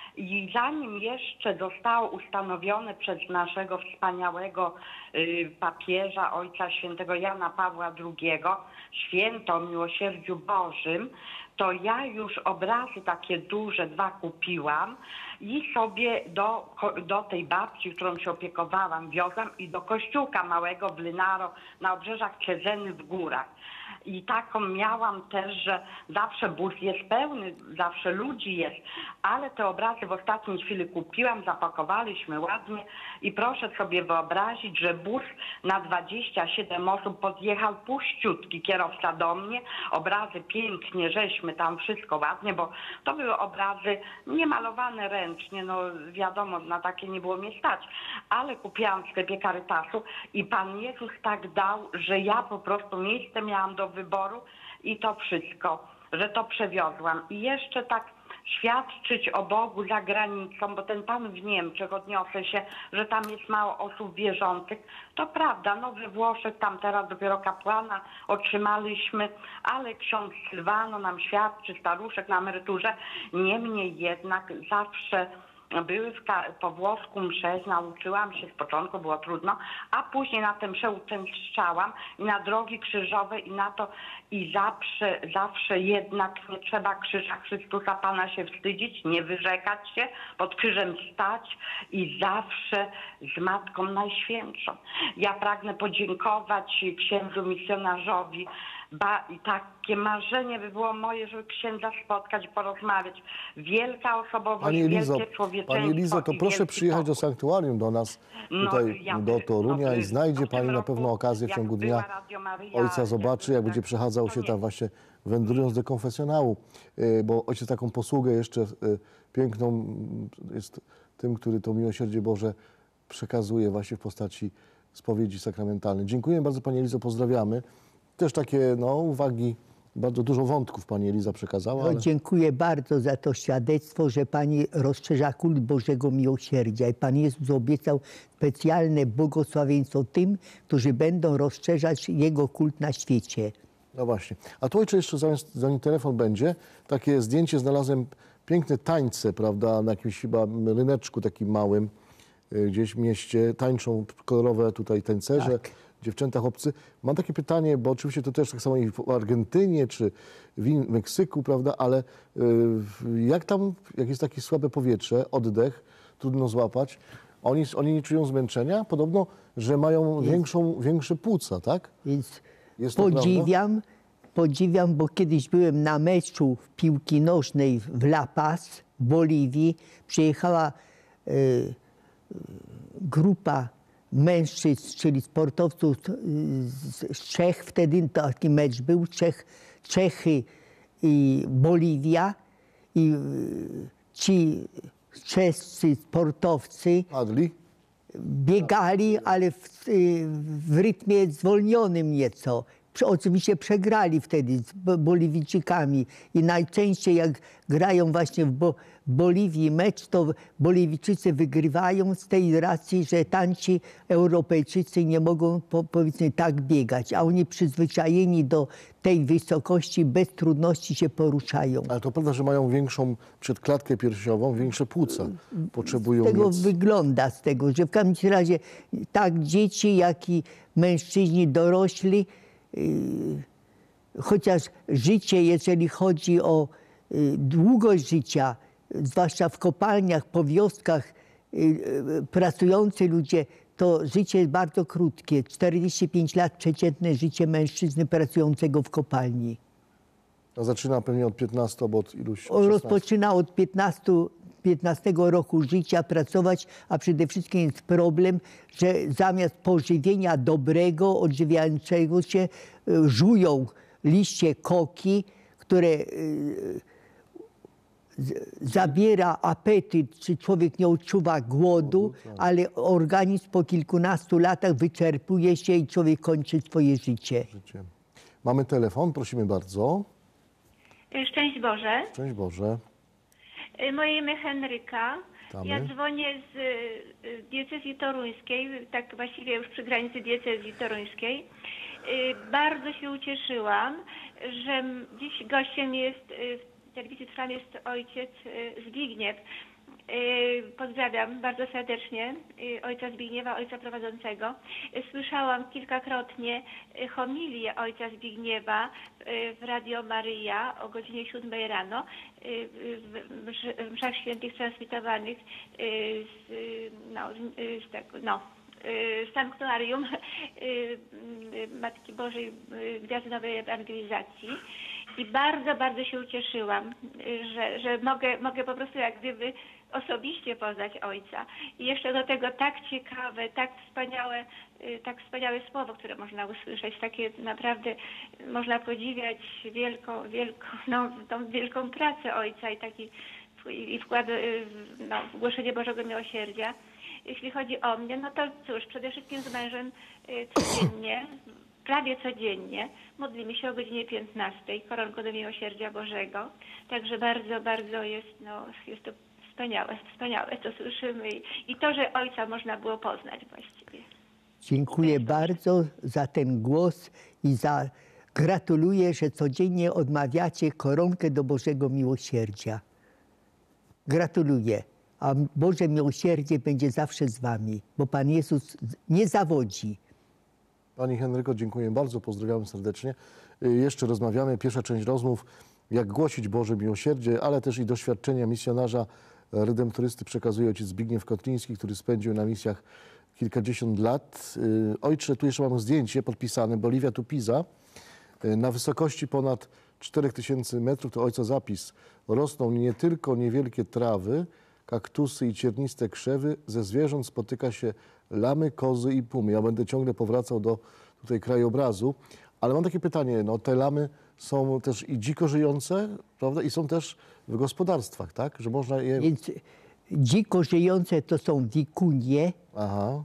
I zanim jeszcze zostało ustanowione przez naszego wspaniałego y, papieża, ojca świętego Jana Pawła drugiego, święto o miłosierdziu Bożym, to ja już obrazy takie duże, dwa kupiłam i sobie do, do tej babci, którą się opiekowałam, wiozłam i do kościółka małego w Lynaro na obrzeżach Cezeny w górach. I taką miałam też, że zawsze bus jest pełny, zawsze ludzi jest, ale te obrazy w ostatniej chwili kupiłam, zapakowaliśmy ładnie i proszę sobie wyobrazić, że bus na dwadzieścia siedem osób podjechał puściutki, kierowca do mnie, obrazy pięknie, żeśmy tam wszystko ładnie, bo to były obrazy niemalowane ręcznie, no wiadomo, na takie nie było mnie stać, ale kupiłam w sklepie Carytasu i Pan Jezus tak dał, że ja po prostu miejsce miałam do wyboru i to wszystko, że to przewiozłam. I jeszcze tak świadczyć o Bogu za granicą, bo ten pan w Niemczech, odniosę się, że tam jest mało osób wierzących. To prawda, no we Włoszech tam teraz dopiero kapłana otrzymaliśmy, ale ksiądz Sylwano nam świadczy, staruszek na emeryturze. Niemniej jednak zawsze były w po włosku msze, nauczyłam się, z początku było trudno, a później na tę mszę uczęszczałam i na drogi krzyżowe i na to i zawsze, zawsze jednak nie trzeba krzyża Chrystusa Pana się wstydzić, nie wyrzekać się, pod krzyżem stać i zawsze z Matką Najświętszą. Ja pragnę podziękować księdzu misjonarzowi, Ba, i takie marzenie by było moje, żeby księdza spotkać i porozmawiać. Wielka osobowość, Pani Elizo, wielkie człowieczeństwo. Pani Elizo, to i proszę wielki przyjechać do pokój. sanktuarium do nas, No, tutaj ja do też, Torunia no, i znajdzie no, w tym Pani na roku, pewno okazję w jak ciągu była dnia. Radio Maryja, Ojca zobaczy, jak tak, będzie przechadzał to się nie. tam właśnie wędrując do konfesjonału, y, bo ojciec taką posługę jeszcze y, piękną y, jest tym, który to miłosierdzie Boże przekazuje właśnie w postaci spowiedzi sakramentalnej. Dziękuję bardzo Pani Elizo, pozdrawiamy. Też takie no, uwagi, bardzo dużo wątków Pani Eliza przekazała. No, Ale... dziękuję bardzo za to świadectwo, że Pani rozszerza kult Bożego Miłosierdzia i Pan Jezus obiecał specjalne błogosławieństwo tym, którzy będą rozszerzać Jego kult na świecie. No właśnie. A tu ojcze jeszcze, zamiast, zanim telefon będzie, takie zdjęcie znalazłem, piękne tańce, prawda, na jakimś chyba ryneczku takim małym, y, gdzieś w mieście, tańczą kolorowe tutaj tańcerze. Tak. Dziewczęta, chłopcy. Mam takie pytanie, bo oczywiście to też tak samo i w Argentynie czy w In- Meksyku, prawda, ale y, jak tam, jak jest takie słabe powietrze, oddech, trudno złapać, oni, oni nie czują zmęczenia? Podobno, że mają większą, większe płuca, tak? Więc Jest to prawda? podziwiam, podziwiam, bo kiedyś byłem na meczu w piłki nożnej w La Paz, w Boliwii. Przyjechała y, grupa mężczyzn, czyli sportowców z, z Czech. Wtedy taki mecz był, Czech, Czechy i Boliwia. I y, ci czescy sportowcy Padli? biegali, ale w, w rytmie zwolnionym nieco. Prze- Oczywiście przegrali wtedy z Bo- Boliwijczykami i najczęściej jak grają właśnie w Bo- Boliwii mecz, to Boliwijczycy wygrywają z tej racji, że tamci Europejczycy nie mogą po, powiedzmy tak biegać, a oni przyzwyczajeni do tej wysokości bez trudności się poruszają. Ale to prawda, że mają większą przedklatkę piersiową, większe płuca. Potrzebują Z tego mieć... wygląda, z tego, że w każdym razie tak dzieci, jak i mężczyźni dorośli, yy, chociaż życie, jeżeli chodzi o yy, długość życia, zwłaszcza w kopalniach, po wioskach, yy, yy, pracujący ludzie, to życie jest bardzo krótkie. czterdzieści pięć lat przeciętne życie mężczyzny pracującego w kopalni. A zaczyna pewnie od piętnastu, bo od iluś szesnastu. Rozpoczyna od piętnastu, piętnastego roku życia pracować, a przede wszystkim jest problem, że zamiast pożywienia dobrego, odżywiającego się, y, żują liście koki, które y, z- zabiera apetyt, czy człowiek nie odczuwa głodu, ale organizm po kilkunastu latach wyczerpuje się i człowiek kończy swoje życie. Życie. Mamy telefon, prosimy bardzo. Szczęść Boże. Szczęść Boże. Moje imię Henryka. Witamy. Ja dzwonię z y, diecezji toruńskiej, tak właściwie już przy granicy diecezji toruńskiej. Y, Bardzo się ucieszyłam, że m- dziś gościem jest y, w telewizji Trwam jest ojciec y, Zbigniew. Y, Pozdrawiam bardzo serdecznie y, ojca Zbigniewa, ojca prowadzącego. Y, Słyszałam kilkakrotnie y, homilię ojca Zbigniewa y, w Radio Maryja o godzinie siódmej rano y, y, w mszy- w mszach świętych transmitowanych y, z, y, no, z, y, z, tak, no, y, z sanktuarium y, y, Matki Bożej y, Gwiazdy Nowej Ewangelizacji. I bardzo, bardzo się ucieszyłam, y, że, że mogę, mogę po prostu jak gdyby osobiście poznać Ojca. I jeszcze do tego tak ciekawe, tak wspaniałe, y, tak wspaniałe słowo, które można usłyszeć, takie naprawdę można podziwiać wielką, wielką, no, tą wielką pracę Ojca i taki i i wkład y, w- no, w głoszenie Bożego Miłosierdzia. Jeśli chodzi o mnie, no to cóż, przede wszystkim z mężem y, codziennie, prawie codziennie modlimy się o godzinie piętnastej, koronką do Miłosierdzia Bożego. Także bardzo, bardzo jest, no, jest to wspaniałe, wspaniałe, co słyszymy i, i to, że Ojca można było poznać właściwie. Dziękuję bardzo za ten głos i za gratuluję, że codziennie odmawiacie koronkę do Bożego Miłosierdzia. Gratuluję. A Boże Miłosierdzie będzie zawsze z wami, bo Pan Jezus nie zawodzi. Pani Henryko, dziękuję bardzo, pozdrawiamy serdecznie. Y, Jeszcze rozmawiamy, pierwsza część rozmów, jak głosić Boże Miłosierdzie, ale też i doświadczenia misjonarza, e, redemptorysty przekazuje ojciec Zbigniew Kotliński, który spędził na misjach kilkadziesiąt lat. Y, Ojcze, tu jeszcze mam zdjęcie podpisane, Boliwia Tupiza. Y, Na wysokości ponad czterech tysięcy metrów, to ojca zapis, rosną nie tylko niewielkie trawy, kaktusy i cierniste krzewy, ze zwierząt spotyka się lamy, kozy i pumy. Ja będę ciągle powracał do tutaj krajobrazu, ale mam takie pytanie, no te lamy są też i dziko żyjące, prawda, i są też w gospodarstwach, tak, że można je... Więc dziko żyjące to są wikunie, Aha,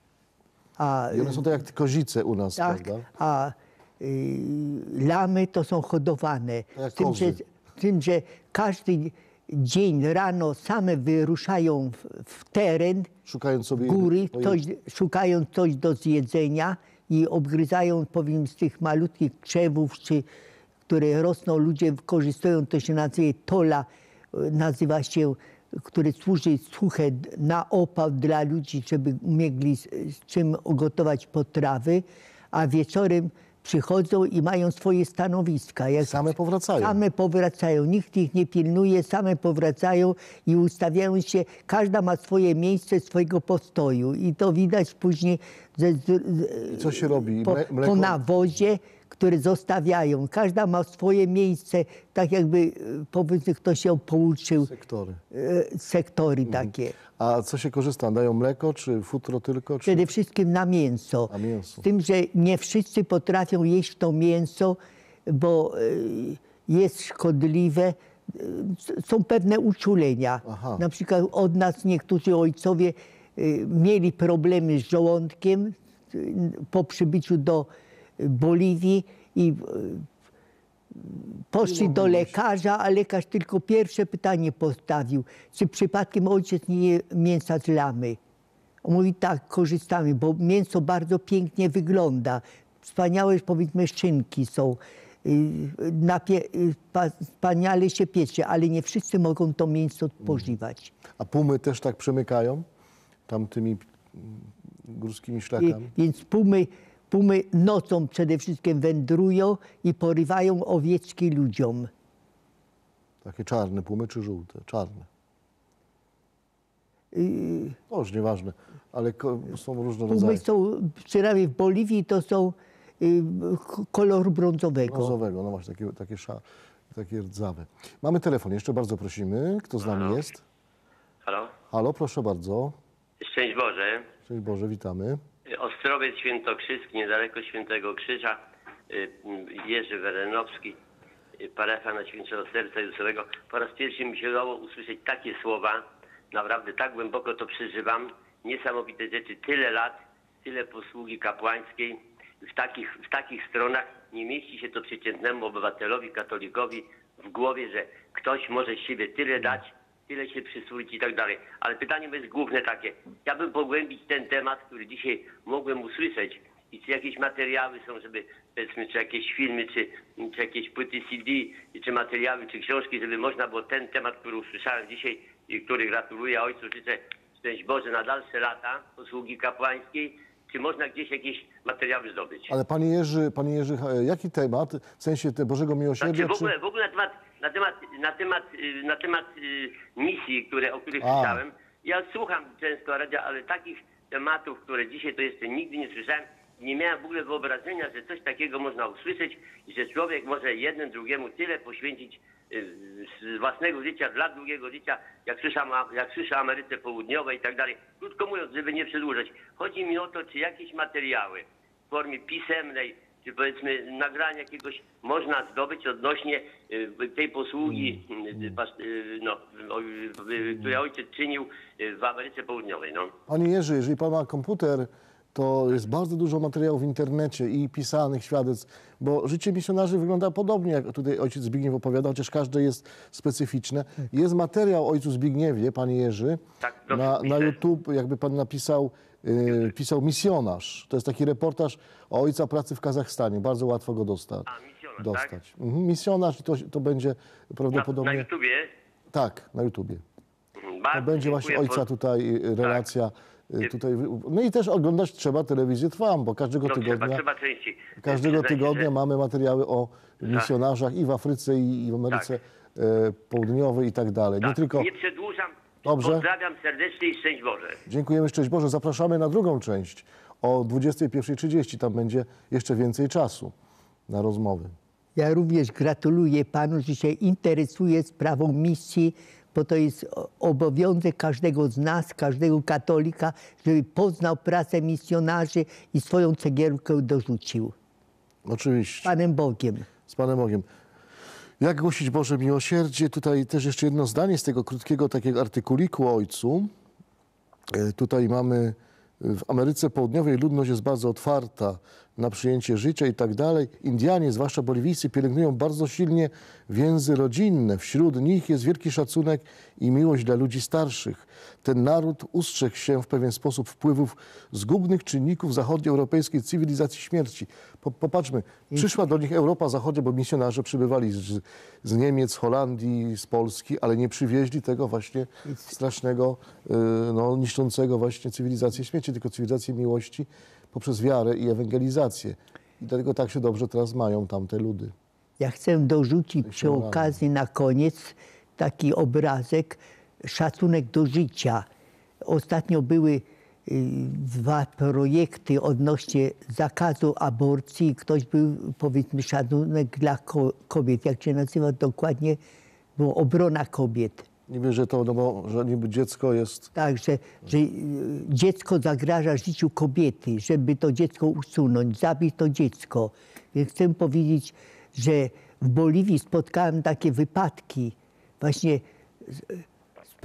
a, i one są tak jak kozice u nas, tak, prawda? a y, lamy to są hodowane. Jak Z tym, kozy. że, z tym, że każdy dzień rano same wyruszają w, w teren, Szukając sobie... góry, swoje- coś, szukają coś do zjedzenia i obgryzają, powiem, z tych malutkich krzewów, czy, które rosną, ludzie korzystają, to się nazywa tola, e, nazywa się, który służy suche d- na opał dla ludzi, żeby mieli z, z czym ugotować potrawy, a wieczorem przychodzą i mają swoje stanowiska. Jak Same powracają. Same powracają, nikt ich nie pilnuje, same powracają i ustawiają się, każda ma swoje miejsce swojego postoju i to widać później ze, z, z, I co się robi? po, Mle- po mleko? nawozie, które zostawiają. Każda ma swoje miejsce, tak jakby e, powiedzmy ktoś ją pouczył, Sektory. e, sektory takie. A co się korzysta? Dają mleko, czy futro tylko? Czy... Przede wszystkim na mięso. Na mięso. Z tym, że nie wszyscy potrafią jeść to mięso, bo y, jest szkodliwe. Y, Są pewne uczulenia. Aha. Na przykład od nas niektórzy ojcowie y, mieli problemy z żołądkiem y, po przybyciu do Boliwii i e, poszli do lekarza, a lekarz tylko pierwsze pytanie postawił. Czy przypadkiem ojciec nie je mięsa z lamy? On mówi, tak, korzystamy, bo mięso bardzo pięknie wygląda. Wspaniałe, powiedzmy, szynki są. Napie, wspaniale się piecze, ale nie wszyscy mogą to mięso spożywać. A pumy też tak przemykają tamtymi górskimi szlakami? I, więc pumy, pumy nocą przede wszystkim wędrują i porywają owieczki ludziom. Takie czarne pumy czy żółte? Czarne. Yy, To już nieważne, ale ko- są różne pumy rodzaje. są, przynajmniej w Boliwii, to są yy, koloru brązowego. Brązowego, no właśnie, takie, takie, sza, takie rdzawe. Mamy telefon, jeszcze bardzo prosimy. Kto z nami Halo? jest? Halo? Halo, proszę bardzo. Szczęść Boże. Szczęść Boże, witamy. Ostrowiec Świętokrzyski, niedaleko Świętego Krzyża. Y, Jerzy Werenowski, y, parafia Najświętszego Serca Jezusowego. Po raz pierwszy mi się udało usłyszeć takie słowa. Naprawdę tak głęboko to przeżywam. Niesamowite rzeczy. Tyle lat, tyle posługi kapłańskiej. W takich, w takich stronach nie mieści się to przeciętnemu obywatelowi, katolikowi w głowie, że ktoś może z siebie tyle dać, tyle się przysłużyć i tak dalej. Ale pytanie jest główne takie. Chciałbym pogłębić ten temat, który dzisiaj mogłem usłyszeć. I czy jakieś materiały są, żeby, powiedzmy, czy jakieś filmy, czy, czy jakieś płyty C D, czy materiały, czy książki, żeby można było ten temat, który usłyszałem dzisiaj i który gratuluję ojcu, życzę szczęść Boże na dalsze lata posługi kapłańskiej, czy można gdzieś jakieś materiały zdobyć. Ale panie Jerzy, panie Jerzy, jaki temat? W sensie te Bożego Miłosierdzia? Znaczy w ogóle, czy... w ogóle na temat, na temat, na temat, y, na temat y, misji, które, o których A. słyszałem. Ja słucham często radia, ale takich tematów, które dzisiaj to jeszcze nigdy nie słyszałem, nie miałem w ogóle wyobrażenia, że coś takiego można usłyszeć i że człowiek może jednym drugiemu tyle poświęcić y, z własnego życia, dla drugiego życia, jak słyszę, jak słyszę o Ameryce Południowej i tak dalej. Krótko mówiąc, żeby nie przedłużać, chodzi mi o to, czy jakieś materiały w formie pisemnej, czy powiedzmy nagrania jakiegoś można zdobyć odnośnie y, tej posługi, y, pas- y, no, o, y, której ojciec czynił y, w Ameryce Południowej. No. Panie Jerzy, jeżeli pan ma komputer, to jest bardzo dużo materiałów w internecie i pisanych świadectw, bo życie misjonarzy wygląda podobnie, jak tutaj ojciec Zbigniew opowiadał, chociaż każde jest specyficzne. Jest materiał o ojcu Zbigniewie, panie Jerzy, Tak, proszę na, na pisać. YouTube, jakby pan napisał, y, pisał misjonarz. To jest taki reportaż o ojca pracy w Kazachstanie. Bardzo łatwo go dosta- A, misjonarz, dostać. Mhm, misjonarz, to, to będzie Na, prawdopodobnie... na YouTubie. Tak, na YouTubie. Bardzo To będzie właśnie dziękuję, ojca po- tutaj y, relacja. y, Nie- Tutaj, no i też oglądać trzeba telewizję Trwam, bo każdego No, trzeba, tygodnia, trzeba częściej. każdego Przyznać się, tygodnia że- mamy materiały o misjonarzach i w Afryce, i i w Ameryce e, Południowej i tak dalej. Nie Tak, tylko. nie przedłużam. Dobrze. Pozdrawiam serdecznie i szczęść Boże. Dziękujemy, szczęść Boże. Zapraszamy na drugą część o dwudziestej pierwszej trzydzieści. Tam będzie jeszcze więcej czasu na rozmowy. Ja również gratuluję panu, że się interesuje sprawą misji, bo to jest o- obowiązek każdego z nas, każdego katolika, żeby poznał pracę misjonarzy i swoją cegiełkę dorzucił. Oczywiście. Panem Bogiem. Z Panem Bogiem. Jak głosić Boże miłosierdzie? Tutaj też jeszcze jedno zdanie z tego krótkiego takiego artykuliku o ojcu. E, Tutaj mamy w Ameryce Południowej ludność jest bardzo otwarta na przyjęcie życia i tak dalej. Indianie, zwłaszcza boliwijscy, pielęgnują bardzo silnie więzy rodzinne. Wśród nich jest wielki szacunek i miłość dla ludzi starszych. Ten naród ustrzegł się w pewien sposób wpływów zgubnych czynników zachodnioeuropejskiej cywilizacji śmierci. Po, popatrzmy, przyszła do nich Europa Zachodnia, bo misjonarze przybywali z, z Niemiec, Holandii, z Polski, ale nie przywieźli tego właśnie strasznego, y, no, niszczącego właśnie cywilizację śmierci, tylko cywilizację miłości poprzez wiarę i ewangelizację. I dlatego tak się dobrze teraz mają tamte ludy. Ja chcę dorzucić przy Misjonarze. okazji na koniec taki obrazek, szacunek do życia. Ostatnio były y, dwa projekty odnośnie zakazu aborcji. Ktoś był, powiedzmy, szacunek dla ko- kobiet. Jak się nazywa dokładnie? Było obrona kobiet. Nie wiem, że to, no bo że niby dziecko jest... Tak, że, że y, dziecko zagraża życiu kobiety, żeby to dziecko usunąć, zabić to dziecko. Więc chcę powiedzieć, że w Boliwii spotkałem takie wypadki właśnie z-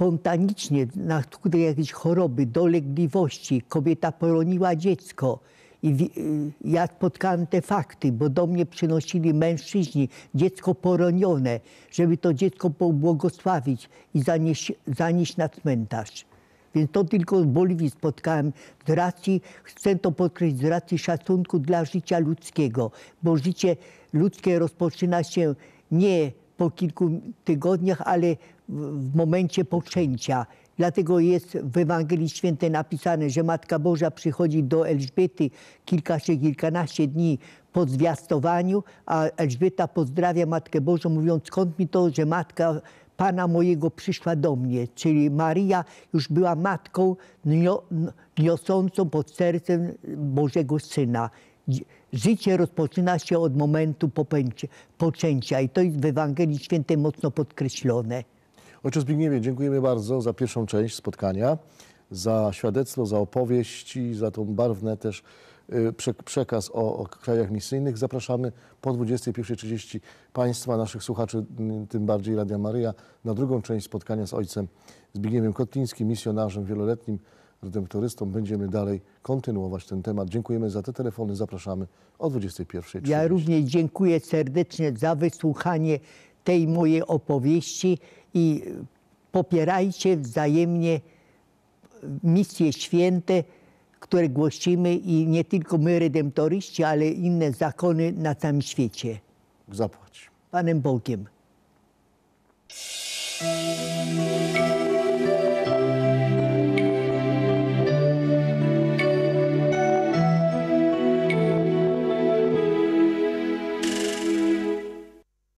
spontanicznie, na skutek jakiejś choroby, dolegliwości. Kobieta poroniła dziecko I wi- y, ja spotkałem te fakty, bo do mnie przynosili mężczyźni dziecko poronione, żeby to dziecko pobłogosławić i zanieść, zanieść na cmentarz. Więc to tylko w Boliwii spotkałem z racji, chcę to podkreślić, z racji szacunku dla życia ludzkiego, bo życie ludzkie rozpoczyna się nie po kilku tygodniach, ale w, w momencie poczęcia. Dlatego jest w Ewangelii Świętej napisane, że Matka Boża przychodzi do Elżbiety kilka czy kilkanaście dni po zwiastowaniu, a Elżbieta pozdrawia Matkę Bożą, mówiąc, skąd mi to, że Matka Pana mojego przyszła do mnie. Czyli Maria już była matką nio, niosącą pod sercem Bożego Syna. Życie rozpoczyna się od momentu popęcie, poczęcia i to jest w Ewangelii Świętej mocno podkreślone. Ojcze Zbigniewie, dziękujemy bardzo za pierwszą część spotkania, za świadectwo, za opowieści, za tą barwne też y, prze, przekaz o, o krajach misyjnych. Zapraszamy po dwudziestej pierwszej trzydzieści Państwa, naszych słuchaczy, y, tym bardziej Radia Maryja, na drugą część spotkania z ojcem Zbigniewem Kotlińskim, misjonarzem wieloletnim, redemptorystą. Będziemy dalej kontynuować ten temat. Dziękujemy za te telefony. Zapraszamy o dwudziestej pierwszej trzydzieści. Ja również dziękuję serdecznie za wysłuchanie tej mojej opowieści i popierajcie wzajemnie misje święte, które głosimy i nie tylko my, redemptoryści, ale inne zakony na całym świecie. Zapłać. Panem Bogiem.